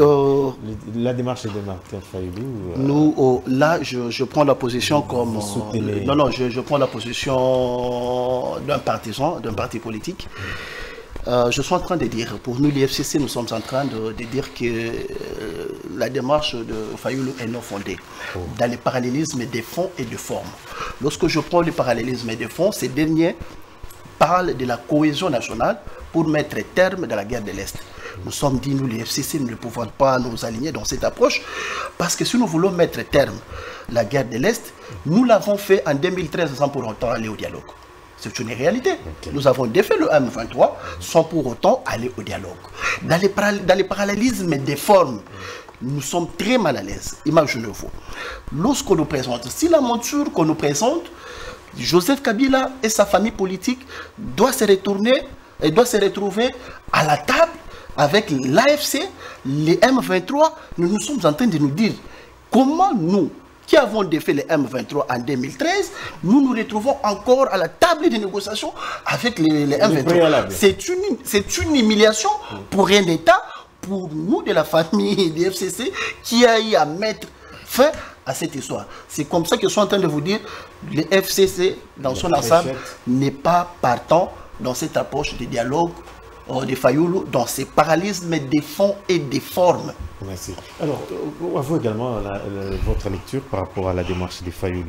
la démarche de Martin Fayoulou. Nous, là, je prends la position comme... je prends la position d'un partisan, d'un parti politique. Je suis en train de dire, pour nous, l'IFCC, nous sommes en train de dire que la démarche de Fayoulou est non fondée dans les parallélismes des fonds et des formes. Lorsque je prends les parallélismes des fonds, ces derniers parlent de la cohésion nationale pour mettre terme dans la guerre de l'Est. Nous sommes dit, nous, les FCC, nous ne pouvons pas nous aligner dans cette approche, parce que si nous voulons mettre terme à la guerre de l'Est, nous l'avons fait en 2013 sans pour autant aller au dialogue. C'est une réalité. Nous avons défait le M23 sans pour autant aller au dialogue. Dans les parallélismes des formes, nous sommes très mal à l'aise. Imaginez-vous. Lorsqu'on nous présente, si la monture qu'on nous présente, Joseph Kabila et sa famille politique doivent se retourner et doivent se retrouver à la table avec l'AFC, les M23, nous sommes en train de nous dire comment nous, qui avons défait les M23 en 2013, nous nous retrouvons encore à la table de négociation avec les M23. C'est une humiliation pour un État, pour nous de la famille des FCC, qui a eu à mettre fin à cette histoire. C'est comme ça que je suis en train de vous dire, le FCC, dans son ensemble, n'est pas partant dans cette approche de dialogue de Fayoulou, dans ces parallélismes des fonds et des formes. Merci. Alors, à vous également votre lecture par rapport à la démarche de Fayoulou.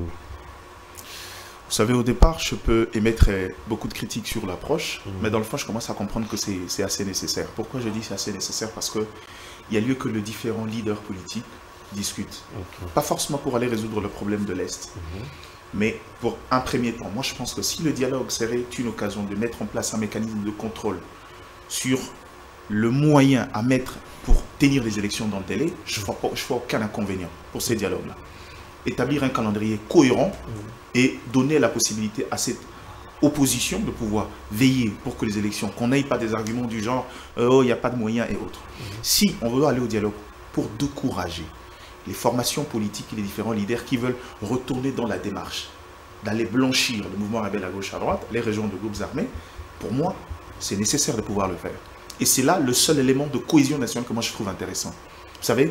Vous savez, au départ, je peux émettre beaucoup de critiques sur l'approche, mais dans le fond, je commence à comprendre que c'est assez nécessaire. Pourquoi je dis que c'est assez nécessaire? Parce qu'il y a lieu que les différents leaders politiques discutent. Pas forcément pour aller résoudre le problème de l'Est, mais pour un premier temps. Moi, je pense que si le dialogue serait une occasion de mettre en place un mécanisme de contrôle sur le moyen à mettre pour tenir les élections dans le délai, je ne vois aucun inconvénient pour ces dialogues-là. établir un calendrier cohérent et donner la possibilité à cette opposition de pouvoir veiller pour que les élections, qu'on n'aille pas des arguments du genre oh, il n'y a pas de moyens et autres. Si on veut aller au dialogue pour décourager les formations politiques et les différents leaders qui veulent retourner dans la démarche, d'aller blanchir le mouvement rebelle à gauche à droite, les régions de groupes armés, pour moi, c'est nécessaire de pouvoir le faire. Et c'est là le seul élément de cohésion nationale que moi je trouve intéressant. Vous savez,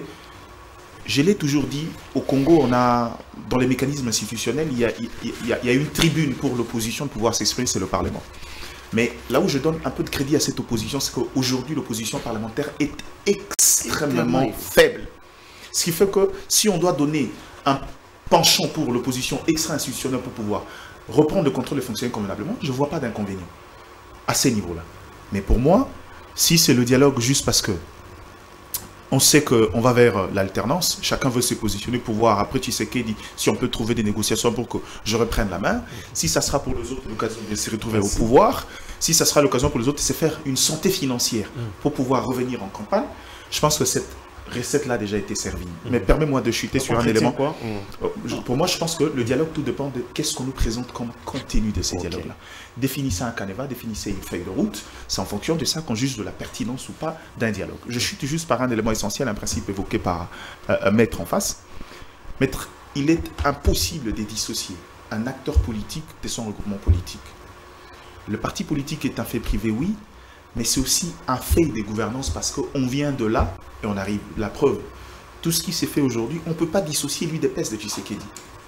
je l'ai toujours dit, au Congo, on a, dans les mécanismes institutionnels, il y a une tribune pour l'opposition de pouvoir s'exprimer, c'est le Parlement. Mais là où je donne un peu de crédit à cette opposition, c'est qu'aujourd'hui, l'opposition parlementaire est extrêmement faible. Ce qui fait que si on doit donner un penchant pour l'opposition extra-institutionnelle pour pouvoir reprendre le contrôle et fonctionner convenablement, je ne vois pas d'inconvénient à ces niveaux-là. Mais pour moi, si c'est le dialogue juste parce que on sait qu'on va vers l'alternance, chacun veut se positionner pour voir après Tshisekedi si on peut trouver des négociations pour que je reprenne la main. Si ça sera pour les autres l'occasion de se retrouver au pouvoir, si ça sera l'occasion pour les autres de se faire une santé financière pour pouvoir revenir en campagne, je pense que cette recette-là a déjà été servie. Mais permets-moi de chuter sur un élément. Pour moi, je pense que le dialogue, tout dépend de qu'est-ce qu'on nous présente comme contenu de ces dialogues-là. Définissez un canevas, définissez une feuille de route. C'est en fonction de ça qu'on juge de la pertinence ou pas d'un dialogue. Je chute juste par un élément essentiel, un principe évoqué par Maître en face. Maître, il est impossible de dissocier un acteur politique de son regroupement politique. Le parti politique est un fait privé, oui, mais c'est aussi un fait des gouvernances parce qu'on vient de là et on arrive. La preuve, tout ce qui s'est fait aujourd'hui, on ne peut pas dissocier l'UDPS de Tshisekedi.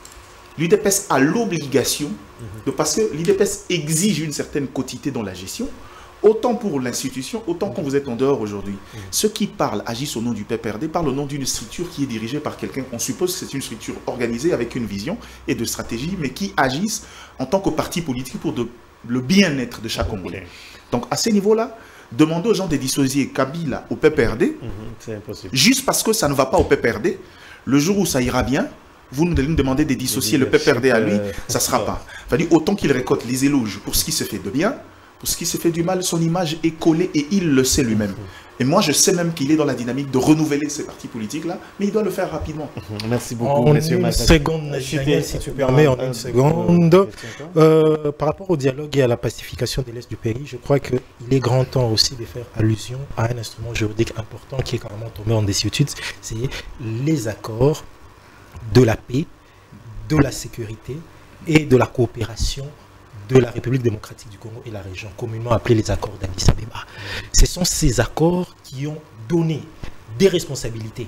L'UDPS a l'obligation, parce que l'UDPS exige une certaine quotité dans la gestion, autant pour l'institution, autant quand vous êtes en dehors aujourd'hui. Ceux qui parlent, agissent au nom du PPRD, parlent au nom d'une structure qui est dirigée par quelqu'un. On suppose que c'est une structure organisée avec une vision et de stratégie, mais qui agissent en tant que parti politique pour le bien-être de chaque Congolais. Donc à ce niveau-là, demander aux gens de dissocier Kabila au PPRD, juste parce que ça ne va pas au PPRD, le jour où ça ira bien, vous nous demandez de dissocier le PPRD à lui, ça ne sera pas. C'est-à-dire autant qu'il récolte les éloges pour ce qui se fait de bien, pour ce qui se fait du mal, son image est collée et il le sait lui-même. Et moi, je sais même qu'il est dans la dynamique de renouveler ces partis politiques-là, mais il doit le faire rapidement. Merci beaucoup, monsieur Massad. En une seconde, Daniel, si tu permets, en une seconde. Par rapport au dialogue et à la pacification de l'Est du pays, je crois qu'il est grand temps aussi de faire allusion à un instrument juridique important qui est carrément tombé en désuétude, c'est les accords de la paix, de la sécurité et de la coopération de la République démocratique du Congo et la région, communément appelés les accords d'Addis Abeba. Ce sont ces accords qui ont donné des responsabilités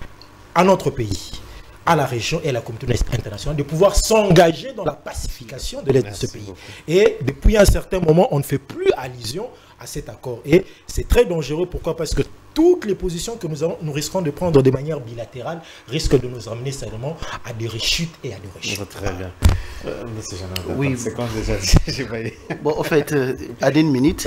à notre pays, à la région et à la communauté internationale de pouvoir s'engager dans la pacification de l'Est de ce pays. Et depuis un certain moment, on ne fait plus allusion à cet accord. Et c'est très dangereux. Pourquoi? Parce que toutes les positions que nous risquons de prendre de manière bilatérale risquent de nous amener seulement à des rechutes et à des rechutes. Très bien. Monsieur Jean, oui. C'est quand déjà j'ai pas... Bon, en fait, à une minute,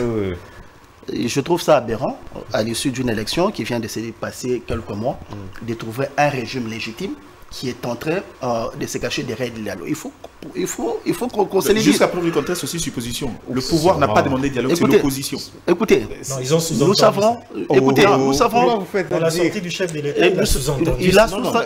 je trouve ça aberrant, à l'issue d'une élection qui vient de se passer quelques mois, de trouver un régime légitime qui est en train de se cacher derrière les dialogues. Il faut qu'on se les dise. Jusqu'à preuve du contraire, c'est aussi supposition. Le pouvoir n'a pas demandé de dialogue, c'est l'opposition. Écoutez, non, ils ont nous savons, nous savons, dans la sortie du chef de l'État, il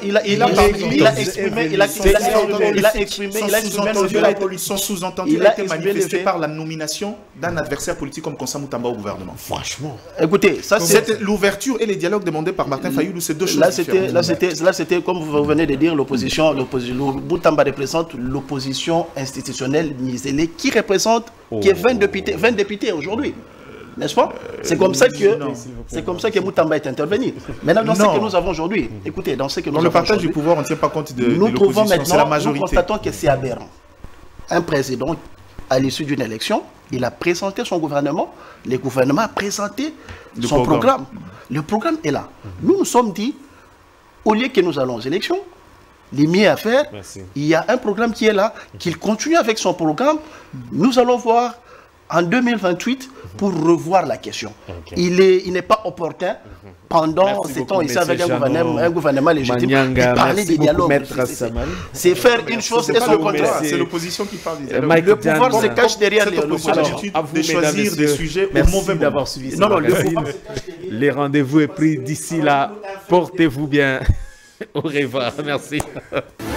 a exprimé son sous-entendu a été manifesté par la nomination d'un adversaire politique comme Konsa Mutamba au gouvernement. Franchement. Écoutez, ça c'était l'ouverture et les dialogues demandés par Martin Fayulu, c'est deux choses différentes. Là, c'était comme vous venez de dire, l'opposition, Mutamba représente l'opposition institutionnelle muselée qui représente, qui est 20 députés aujourd'hui. N'est-ce pas? C'est comme ça que Mutamba est intervenu. Maintenant, dans ce que nous avons aujourd'hui, écoutez, dans ce que nous avons le partage du pouvoir, on ne tient pas compte de l'opposition, c'est la majorité. Nous constatons que c'est aberrant. Un président, à l'issue d'une élection, il a présenté son gouvernement, le gouvernement a présenté son programme. Le programme est là. Nous nous sommes dit, au lieu que nous allons aux élections, les mieux à faire, il y a un programme qui est là, qu'il continue avec son programme. Nous allons voir en 2028 pour revoir la question. Il n'est pas opportun pendant ces temps ici avec un gouvernement légitime de parler des dialogues. C'est faire une chose et son contraire. C'est l'opposition qui parle des dialogues. Le pouvoir se cache derrière l'opposition. De choisir des sujets au mauvais moment. D'avoir suivi ça. Les rendez-vous est pris d'ici là. Portez-vous bien. Au revoir. Merci.